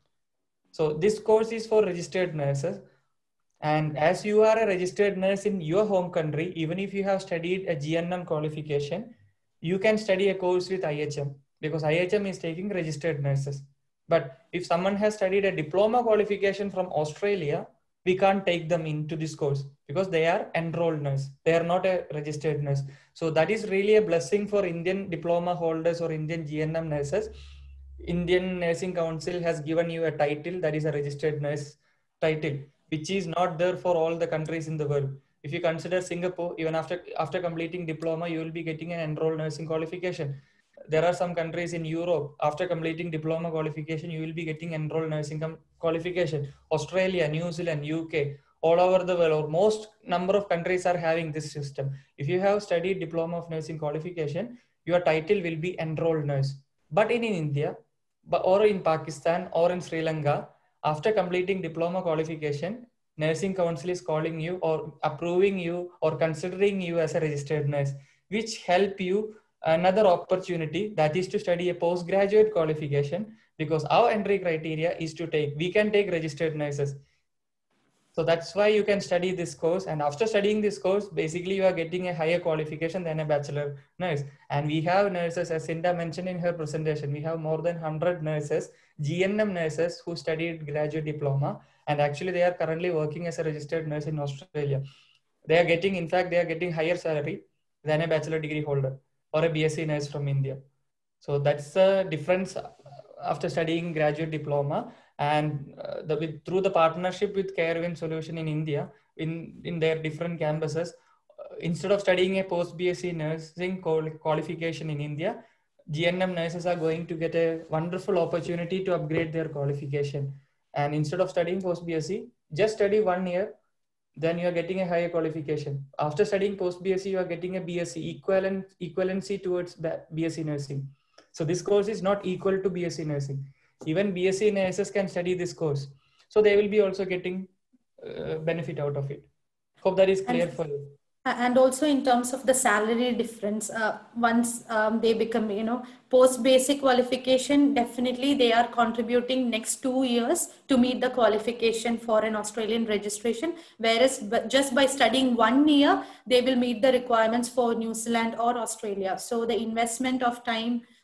So this course is for registered nurses. And as you are a registered nurse in your home country, even if you have studied a G N M qualification, you can study a course with I H M, because I H M is taking registered nurses. But if someone has studied a diploma qualification from Australia, we can't take them into this course because they are enrolled nurse. They are not a registered nurse. So that is really a blessing for Indian diploma holders or Indian G N M nurses. Indian Nursing Council has given you a title that is a registered nurse title, which is not there for all the countries in the world. If you consider Singapore, even after, after completing diploma, you will be getting an enrolled nursing qualification. There are some countries in Europe, after completing diploma qualification, you will be getting enrolled nursing qualification. Australia, New Zealand, U K, all over the world, or most number of countries are having this system. If you have studied diploma of nursing qualification, your title will be enrolled nurse. But in, in India, or in Pakistan, or in Sri Lanka, after completing diploma qualification, Nursing Council is calling you or approving you or considering you as a registered nurse, which help you another opportunity, that is to study a postgraduate qualification, because our entry criteria is to take, we can take registered nurses. So that's why you can study this course. And after studying this course, basically you are getting a higher qualification than a bachelor nurse. And we have nurses, as Cinta mentioned in her presentation, we have more than one hundred nurses, G N M nurses who studied graduate diploma. And actually they are currently working as a registered nurse in Australia. They are getting, in fact, they are getting higher salary than a bachelor degree holder or a B S c nurse from India. So that's the difference after studying graduate diploma. And uh, the, with, through the partnership with Caerwin Solution in India, in, in their different campuses, uh, instead of studying a post-B S c nursing qualification in India, G N M nurses are going to get a wonderful opportunity to upgrade their qualification. And instead of studying post-B S c, just study one year, then you are getting a higher qualification. After studying post-B S c, you are getting a B S c equivalent, equivalency towards B S c nursing. So this course is not equal to B S c nursing. Even B S c nurses can study this course. So they will be also getting uh, benefit out of it. Hope that is clear and, for you. And also in terms of the salary difference, uh, once um, they become, you know, post-basic qualification, definitely they are contributing next two years to meet the qualification for an Australian registration. Whereas just by studying one year, they will meet the requirements for New Zealand or Australia. So the investment of time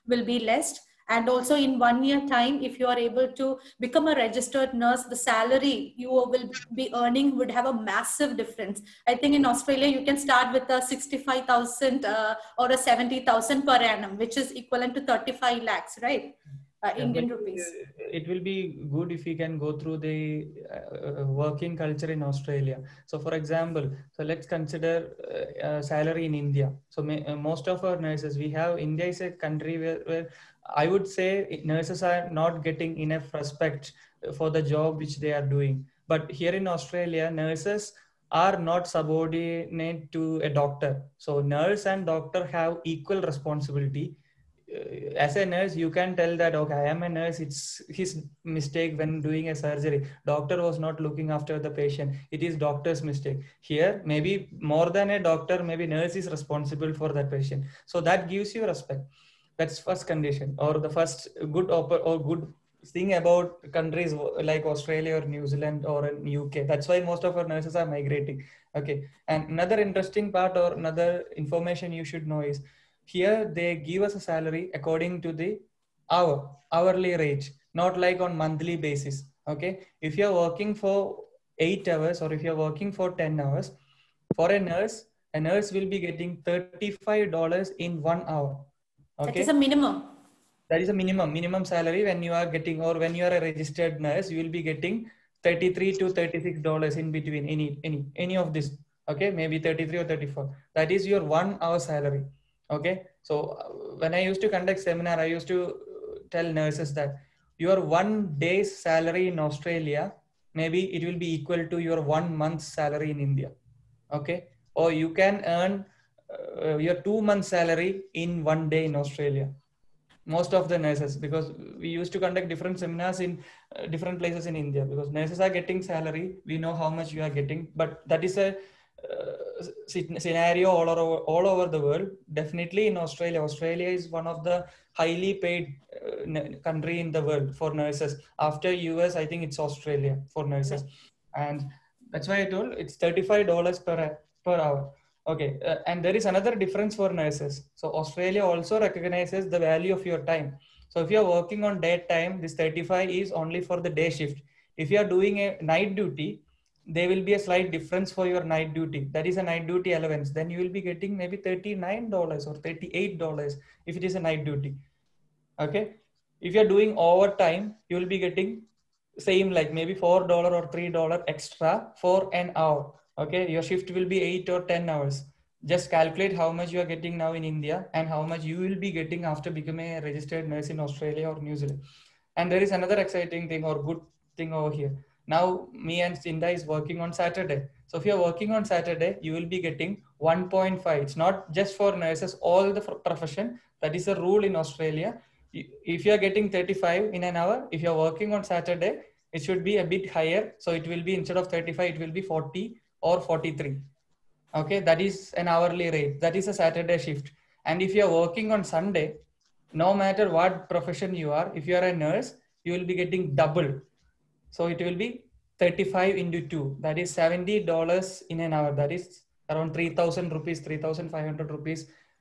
will be less. And also in one year time, if you are able to become a registered nurse, the salary you will be earning would have a massive difference. I think in Australia, you can start with a sixty-five thousand uh, or a seventy thousand per annum, which is equivalent to thirty-five lakhs, right? Uh, Indian rupees. It will be good if we can go through the uh, working culture in Australia. So for example, so let's consider uh, uh, salary in India. So may, uh, most of our nurses, we have, India is a country where, where I would say nurses are not getting enough respect for the job which they are doing. But here in Australia, nurses are not subordinate to a doctor. So nurse and doctor have equal responsibility. As a nurse, you can tell that, okay, I am a nurse, it's his mistake when doing a surgery. Doctor was not looking after the patient. It is doctor's mistake. Here, maybe more than a doctor, maybe nurse is responsible for that patient. So that gives you respect. That's first condition, or the first good or good thing about countries like Australia or New Zealand or in U K. That's why most of our nurses are migrating. Okay. And another interesting part or another information you should know is, here they give us a salary according to the hour, hourly rate, not like on monthly basis. Okay. If you're working for eight hours or if you're working for ten hours, for a nurse, a nurse will be getting thirty-five dollars in one hour. Okay. That is a minimum. That is a minimum, minimum salary when you are getting, or when you are a registered nurse, you will be getting thirty-three to thirty-six dollars in between any, any, any of this. Okay. Maybe thirty-three or thirty-four. That is your one hour salary. Okay. So uh, when I used to conduct seminar, I used to tell nurses that your one day's salary in Australia, maybe it will be equal to your one month's salary in India. Okay. Or you can earn uh, your two months salary in one day in Australia. Most of the nurses, because we used to conduct different seminars in uh, different places in India, because nurses are getting salary. We know how much you are getting, but that is a uh, scenario all over, all over the world. Definitely in Australia, Australia is one of the highly paid uh, country in the world for nurses. After U S, I think it's Australia for nurses. And that's why I told it's thirty-five dollars per, per hour. Okay, uh, and there is another difference for nurses. So Australia also recognizes the value of your time. So if you are working on daytime, this thirty-five is only for the day shift. If you are doing a night duty, there will be a slight difference for your night duty. That is a night duty allowance. Then you will be getting maybe thirty-nine dollars or thirty-eight dollars if it is a night duty. Okay. If you are doing overtime, you will be getting same, like maybe four dollars or three dollars extra for an hour. Okay, your shift will be eight or ten hours. Just calculate how much you are getting now in India and how much you will be getting after becoming a registered nurse in Australia or New Zealand. And there is another exciting thing or good thing over here. Now me and Cinda is working on Saturday. So if you're working on Saturday, you will be getting one point five. It's not just for nurses, all the profession. That is a rule in Australia. If you're getting thirty-five in an hour, if you're working on Saturday, it should be a bit higher. So it will be, instead of thirty-five, it will be forty or forty-three. Okay, that is an hourly rate. That is a Saturday shift. And if you're working on Sunday, no matter what profession you are, if you are a nurse, you will be getting double. So it will be thirty-five into two. That is seventy dollars in an hour. That is around three thousand rupees, three thousand five hundred rupees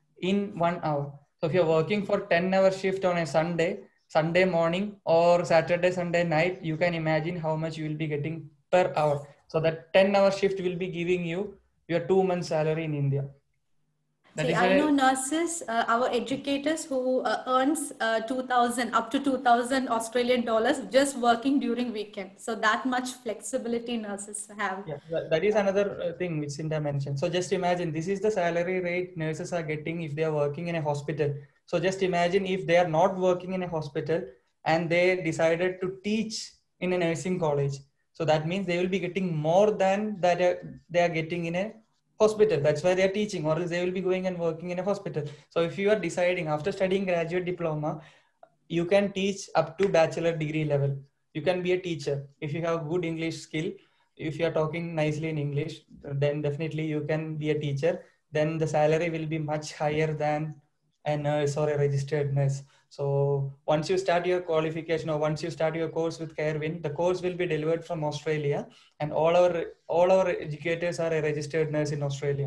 in one hour. So if you're working for ten hour shift on a Sunday, Sunday morning or Saturday, Sunday night, you can imagine how much you will be getting per hour. So that ten hour shift will be giving you your two months salary in India. That See, is I a, know nurses, uh, our educators who uh, earns uh, two thousand up to two thousand Australian dollars just working during weekend. So that much flexibility nurses have. Yeah, that, that is another uh, thing which Cinda mentioned. So just imagine, this is the salary rate nurses are getting if they are working in a hospital. So just imagine if they are not working in a hospital and they decided to teach in a nursing college. So that means they will be getting more than that they are getting in a hospital. That's why they are teaching, or else they will be going and working in a hospital. So if you are deciding after studying graduate diploma, you can teach up to bachelor degree level. You can be a teacher. If you have good English skill, if you are talking nicely in English, then definitely you can be a teacher. Then the salary will be much higher than a nurse or a registered nurse. So once you start your qualification or once you start your course with Carewin, the course will be delivered from Australia, and all our all our educators are a registered nurse in Australia.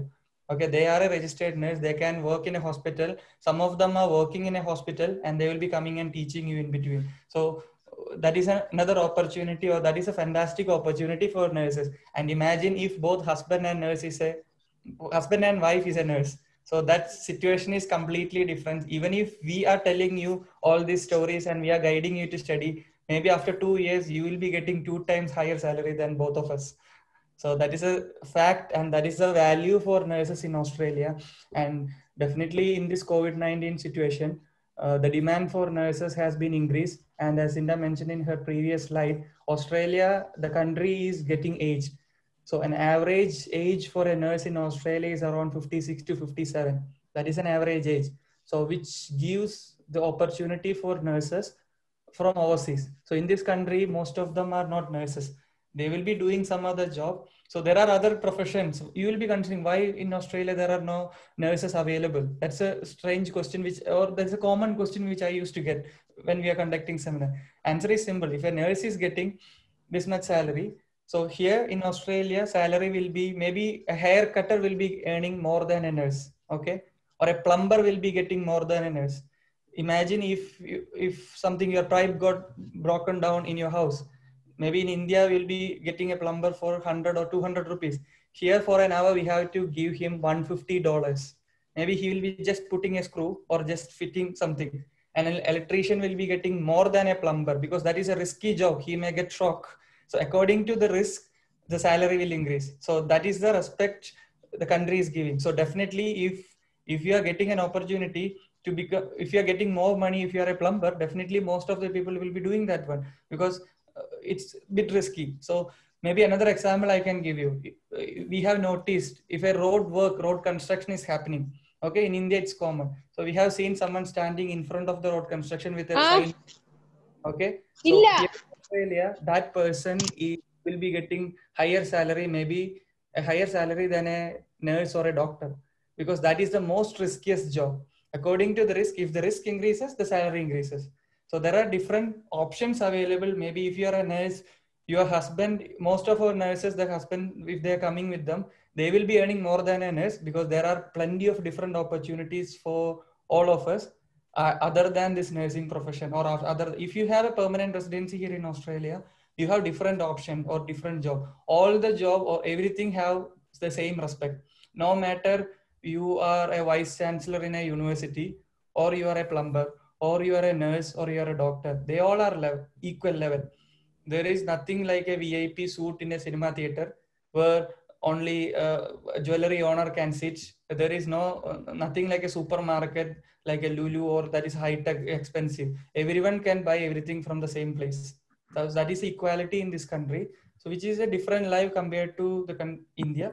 Okay, they are a registered nurse. They can work in a hospital. Some of them are working in a hospital and they will be coming and teaching you in between. So that is a, another opportunity, or that is a fantastic opportunity for nurses. And imagine if both husband and nurse is a husband and wife is a nurse. So that situation is completely different. Even if we are telling you all these stories and we are guiding you to study, maybe after two years, you will be getting two times higher salary than both of us. So that is a fact, and that is a value for nurses in Australia. And definitely in this COVID nineteen situation, uh, the demand for nurses has been increased. And as Cinda mentioned in her previous slide, Australia, the country is getting aged. So an average age for a nurse in Australia is around fifty-six to fifty-seven. That is an average age. So which gives the opportunity for nurses from overseas. So in this country, most of them are not nurses. They will be doing some other job. So there are other professions. You will be considering why in Australia there are no nurses available. That's a strange question, which, or that's a common question which I used to get when we are conducting seminar. Answer is simple. If a nurse is getting this much salary, so here in Australia, salary will be, maybe a hair cutter will be earning more than a nurse, okay? Or a plumber will be getting more than a nurse. Imagine if you, if something, your pipe got broken down in your house. Maybe in India, we'll be getting a plumber for one hundred or two hundred rupees. Here for an hour, we have to give him one hundred fifty dollars. Maybe he will be just putting a screw or just fitting something. And an electrician will be getting more than a plumber because that is a risky job. He may get shock. So according to the risk, the salary will increase. So that is the respect the country is giving. So definitely if, if you are getting an opportunity to become, if you are getting more money, if you are a plumber, definitely most of the people will be doing that one because uh, it's a bit risky. So maybe another example I can give you. We have noticed if a road work, road construction is happening. Okay, in India it's common. So we have seen someone standing in front of the road construction with a ah. sign. Okay, so here in Australia, that person is, will be getting higher salary, maybe a higher salary than a nurse or a doctor, because that is the most riskiest job. According to the risk, if the risk increases, the salary increases. So there are different options available. Maybe if you are a nurse, your husband, most of our nurses, the husband, if they're coming with them, they will be earning more than a nurse because there are plenty of different opportunities for all of us uh, other than this nursing profession or other. If you have a permanent residency here in Australia, you have different option or different job. All the job or everything have the same respect. No matter you are a vice chancellor in a university, or you are a plumber, or you are a nurse, or you are a doctor, they all are level, equal level. There is nothing like a V I P suit in a cinema theater where only uh, a jewelry owner can sit. There is no uh, nothing like a supermarket like a Lulu or that is high tech expensive. Everyone can buy everything from the same place. So that is equality in this country. So which is a different life compared to the India.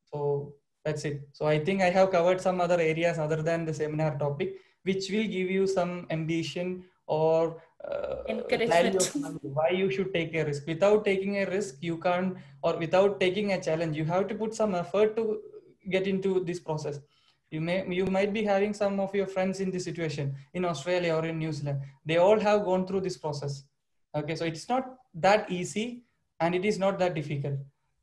So that's it. So I think I have covered some other areas other than the seminar topic, which will give you some ambition or uh, value of why you should take a risk. Without taking a risk, you can't, or without taking a challenge, you have to put some effort to get into this process. You may, you might be having some of your friends in this situation in Australia or in New Zealand. They all have gone through this process. Okay, so it's not that easy and it is not that difficult.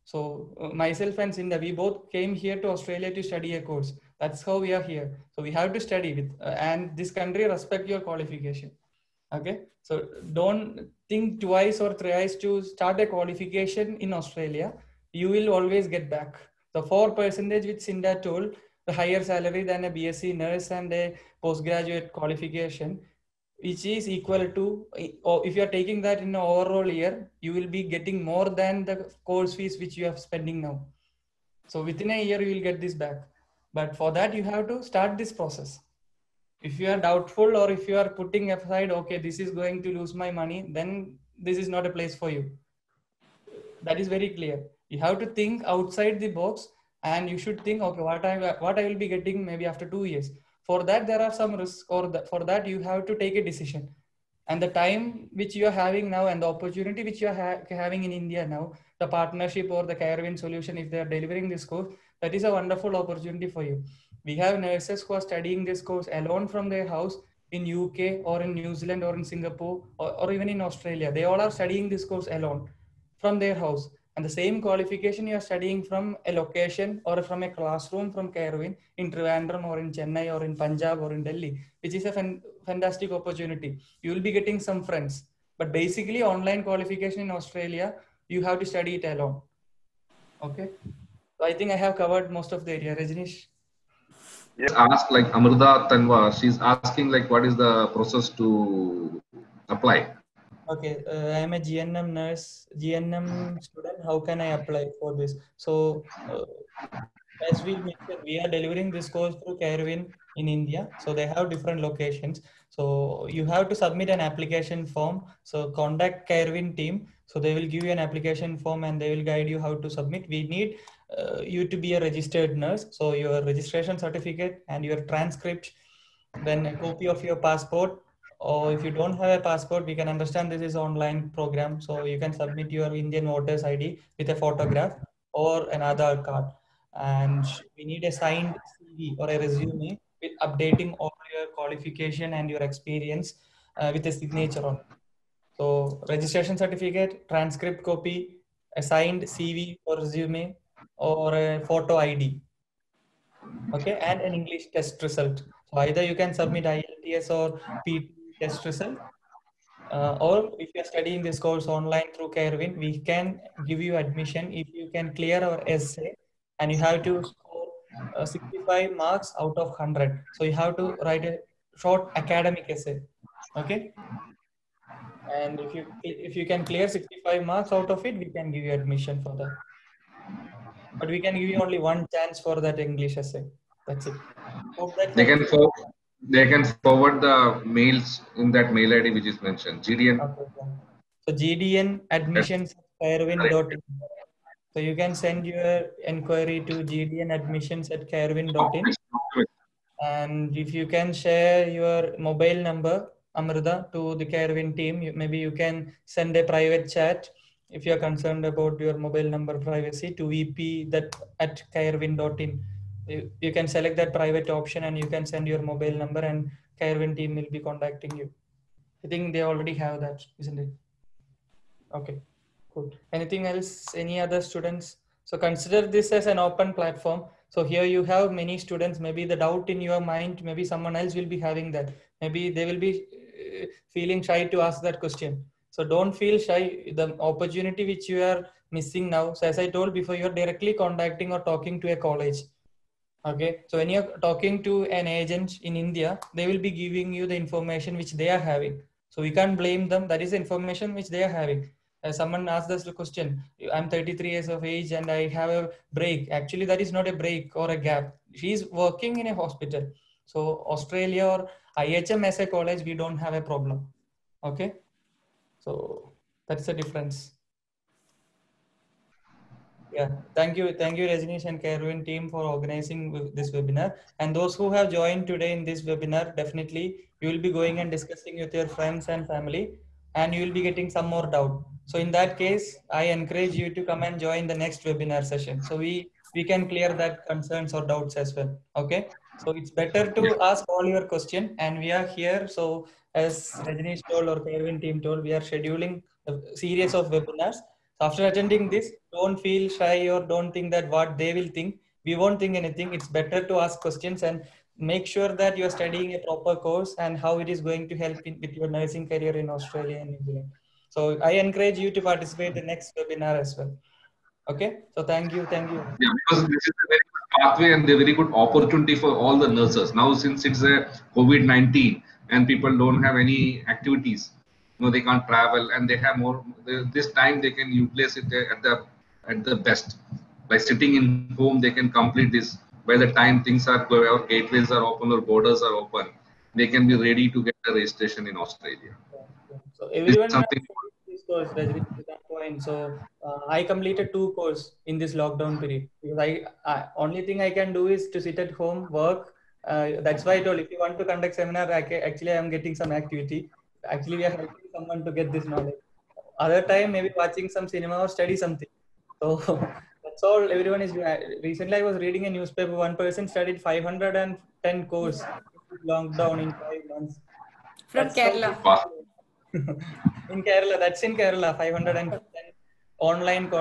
So uh, myself and Cinda, we both came here to Australia to study a course. That's how we are here. So we have to study with, uh, and this country respect your qualification. Okay, so don't think twice or thrice to start a qualification in Australia. You will always get back. The four percentage which Cinda told, the higher salary than a B S c nurse and a postgraduate qualification, which is equal to, or if you are taking that in an overall year, you will be getting more than the course fees which you are spending now. So within a year, you will get this back. But for that, you have to start this process. If you are doubtful or if you are putting aside, okay, this is going to lose my money, then this is not a place for you. That is very clear. You have to think outside the box and you should think, okay, what I, what I will be getting maybe after two years. For that, there are some risks, or the, for that, you have to take a decision. And the time which you are having now and the opportunity which you are ha having in India now, the partnership or the Caravan solution, if they are delivering this course, that is a wonderful opportunity for you. We have nurses who are studying this course alone from their house in U K or in New Zealand or in Singapore or, or even in Australia. They all are studying this course alone from their house. And the same qualification you are studying from a location or from a classroom from Kerwin in Trivandrum or in Chennai or in Punjab or in Delhi, which is a fan fantastic opportunity. You will be getting some friends. But basically, online qualification in Australia, you have to study it alone. Okay. So I think I have covered most of the area. Rajnish? Yes, ask like Amrita Tanwar, she's asking like what is the process to apply? Okay, uh, I am a G N M nurse, G N M student. How can I apply for this? So, uh, as we mentioned, we are delivering this course through Kerwin in India. So they have different locations. So you have to submit an application form. So contact Kerwin team. So they will give you an application form and they will guide you how to submit. We need uh, you to be a registered nurse. So your registration certificate and your transcript, then a copy of your passport. Or if you don't have a passport, we can understand this is online program. So you can submit your Indian voters I D with a photograph or an Aadhaar card. And we need a signed C V or a resume with updating all your qualification and your experience uh, with a signature on it. So registration certificate, transcript copy, a signed C V or resume, or a photo I D. Okay, and an English test result. So either you can submit I E L T S or P T test result, uh, or if you are studying this course online through Kerwin, we can give you admission if you can clear our essay, and you have to score uh, sixty-five marks out of one hundred. So you have to write a short academic essay. Okay, and if you if you can clear sixty-five marks out of it, we can give you admission for that. But we can give you only one chance for that English essay. That's it. Hope that They can forward, they can forward the mails in that mail I D which is mentioned. G D N. Okay, okay. So G D N admissions Kerwin dot in. So you can send your inquiry to G D N admissions at Kerwin dot in. And if you can share your mobile number, Amrita, to the Kerwin team, you, maybe you can send a private chat if you are concerned about your mobile number privacy to V P that at Kerwin dot in. You, you can select that private option and you can send your mobile number and Kerwin team will be contacting you. I think they already have that, isn't it? Okay, cool. Anything else? Any other students? So consider this as an open platform. So here you have many students, maybe the doubt in your mind, maybe someone else will be having that. Maybe they will be uh, feeling shy to ask that question. So don't feel shy. The opportunity which you are missing now. So as I told before, you're directly contacting or talking to a college. Okay. So when you're talking to an agent in India, they will be giving you the information which they are having. So we can't blame them. That is the information which they are having. Uh, someone asked us the question, I'm thirty-three years of age and I have a break. Actually, that is not a break or a gap. She's working in a hospital. So Australia or I H M as a college, we don't have a problem. Okay. So that's the difference. Yeah, thank you. Thank you, Rajnish and Kerwin team for organizing this webinar. And those who have joined today in this webinar, definitely you will be going and discussing with your friends and family, and you will be getting some more doubt. So in that case, I encourage you to come and join the next webinar session. So we, we can clear that concerns or doubts as well. Okay. So it's better to ask all your question, and we are here. So as Rajnish told or Kerwin team told, we are scheduling a series of webinars. After attending this, don't feel shy or don't think that what they will think. We won't think anything. It's better to ask questions and make sure that you're studying a proper course and how it is going to help in, with your nursing career in Australia and New Zealand. So I encourage you to participate in the next webinar as well. Okay. So thank you. Thank you. Yeah, because this is a very good pathway and a very good opportunity for all the nurses. Now, since it's a COVID nineteen and people don't have any activities, you know, they can't travel and they have more, this time they can utilize it at the, at the best. By sitting in home, they can complete this. By the time things are, our gateways are open or borders are open, they can be ready to get a registration in Australia. So everyone something this course, Rajnish, to that point. So uh, I completed two courses in this lockdown period because I, I only thing I can do is to sit at home, work. Uh, that's why I told if you want to conduct seminar, I can, actually I am getting some activity. Actually, we are helping someone to get this knowledge. Other time, maybe watching some cinema or study something. So that's all everyone is doing. Recently, I was reading a newspaper. One person studied five hundred ten course lockdown in five months. From That's Kerala. in Kerala, that's in Kerala, five hundred ten online qualification.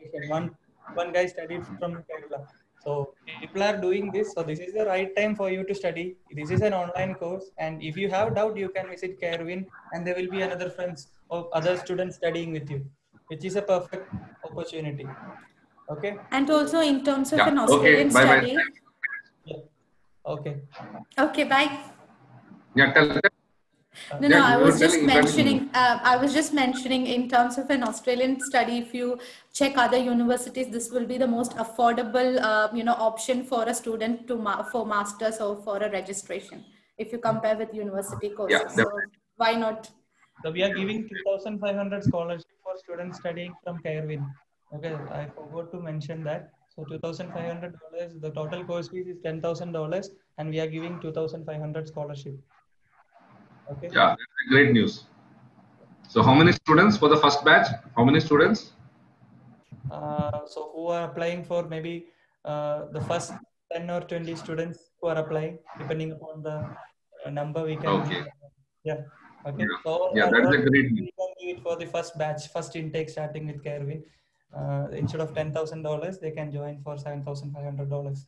education. One one guy studied from Kerala. So people are doing this. So this is the right time for you to study. This is an online course, and if you have doubt, you can visit Carewin, and there will be another friends or other students studying with you, which is a perfect opportunity. Okay. And also in terms of Yeah. an Australian Okay. Bye bye. study. Yeah. Okay. Okay, bye. Yeah. Tell them. No, Yeah, no, I you were was just telling- telling me. mentioning, uh, I was just mentioning in terms of an Australian study, if you check other universities, this will be the most affordable, uh, you know, option for a student to ma for masters or for a registration, if you compare with university courses. Yeah, So definitely. why not? So we are giving two thousand five hundred scholarship for students studying from Carewin. Okay, I forgot to mention that. So two thousand five hundred dollars, the total course fees is ten thousand dollars, and we are giving two thousand five hundred scholarship. Okay. Yeah, that's a great news. So how many students for the first batch? How many students? Uh, so who are applying for maybe uh, the first ten or twenty students who are applying, depending upon the uh, number we can. Okay. Yeah. Okay. Yeah. So Yeah, uh, that's what a great news. we can do it for the first batch, first intake starting with Carewin. Uh, instead of ten thousand dollars, they can join for seven thousand five hundred dollars.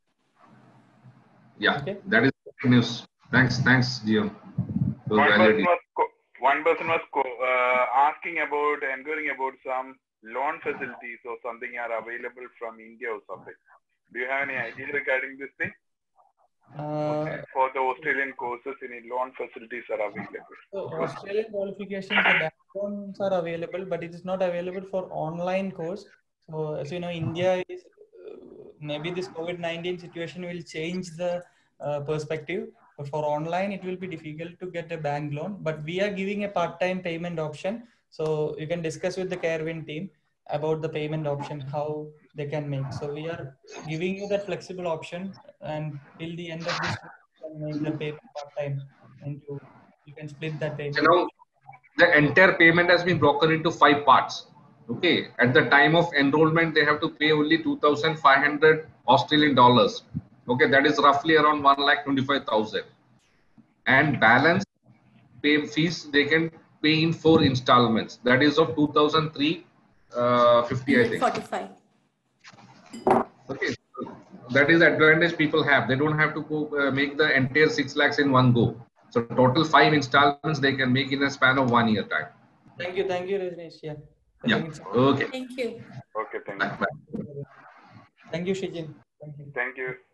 Yeah, Okay. that is great news. Thanks, thanks, Gio. Those One valued person was co- one person was co- uh, asking about inquiring about some loan facilities or something are available from India or something. Do you have any idea regarding this thing? Uh, For the Australian courses, any loan facilities are available? so Australian qualifications, the bank loans are available, but it is not available for online course. So as you know, India is uh, maybe this COVID nineteen situation will change the uh, perspective. But for online, it will be difficult to get a bank loan. But we are giving a part-time payment option, so you can discuss with the Carewin team about the payment option, how they can make. So we are giving you that flexible option, and till the end of this, you can make the payment part-time, and you, you can split that So payment. now the entire payment has been broken into five parts. Okay. At the time of enrollment, they have to pay only two thousand five hundred Australian dollars. Okay. That is roughly around one lakh twenty-five thousand. And balance pay fees they can pay in four installments. That is of two thousand three fifty, I think. forty-five. Okay. So that is the advantage people have. They don't have to go uh, make the entire six lakhs in one go. So total five installments they can make in a span of one year time. Thank you, thank you, Rajneesh. Yeah. I Yeah. think it's- Okay. Thank you. Okay, thank you. Bye. Thank you, Shijin. Thank you. Thank you.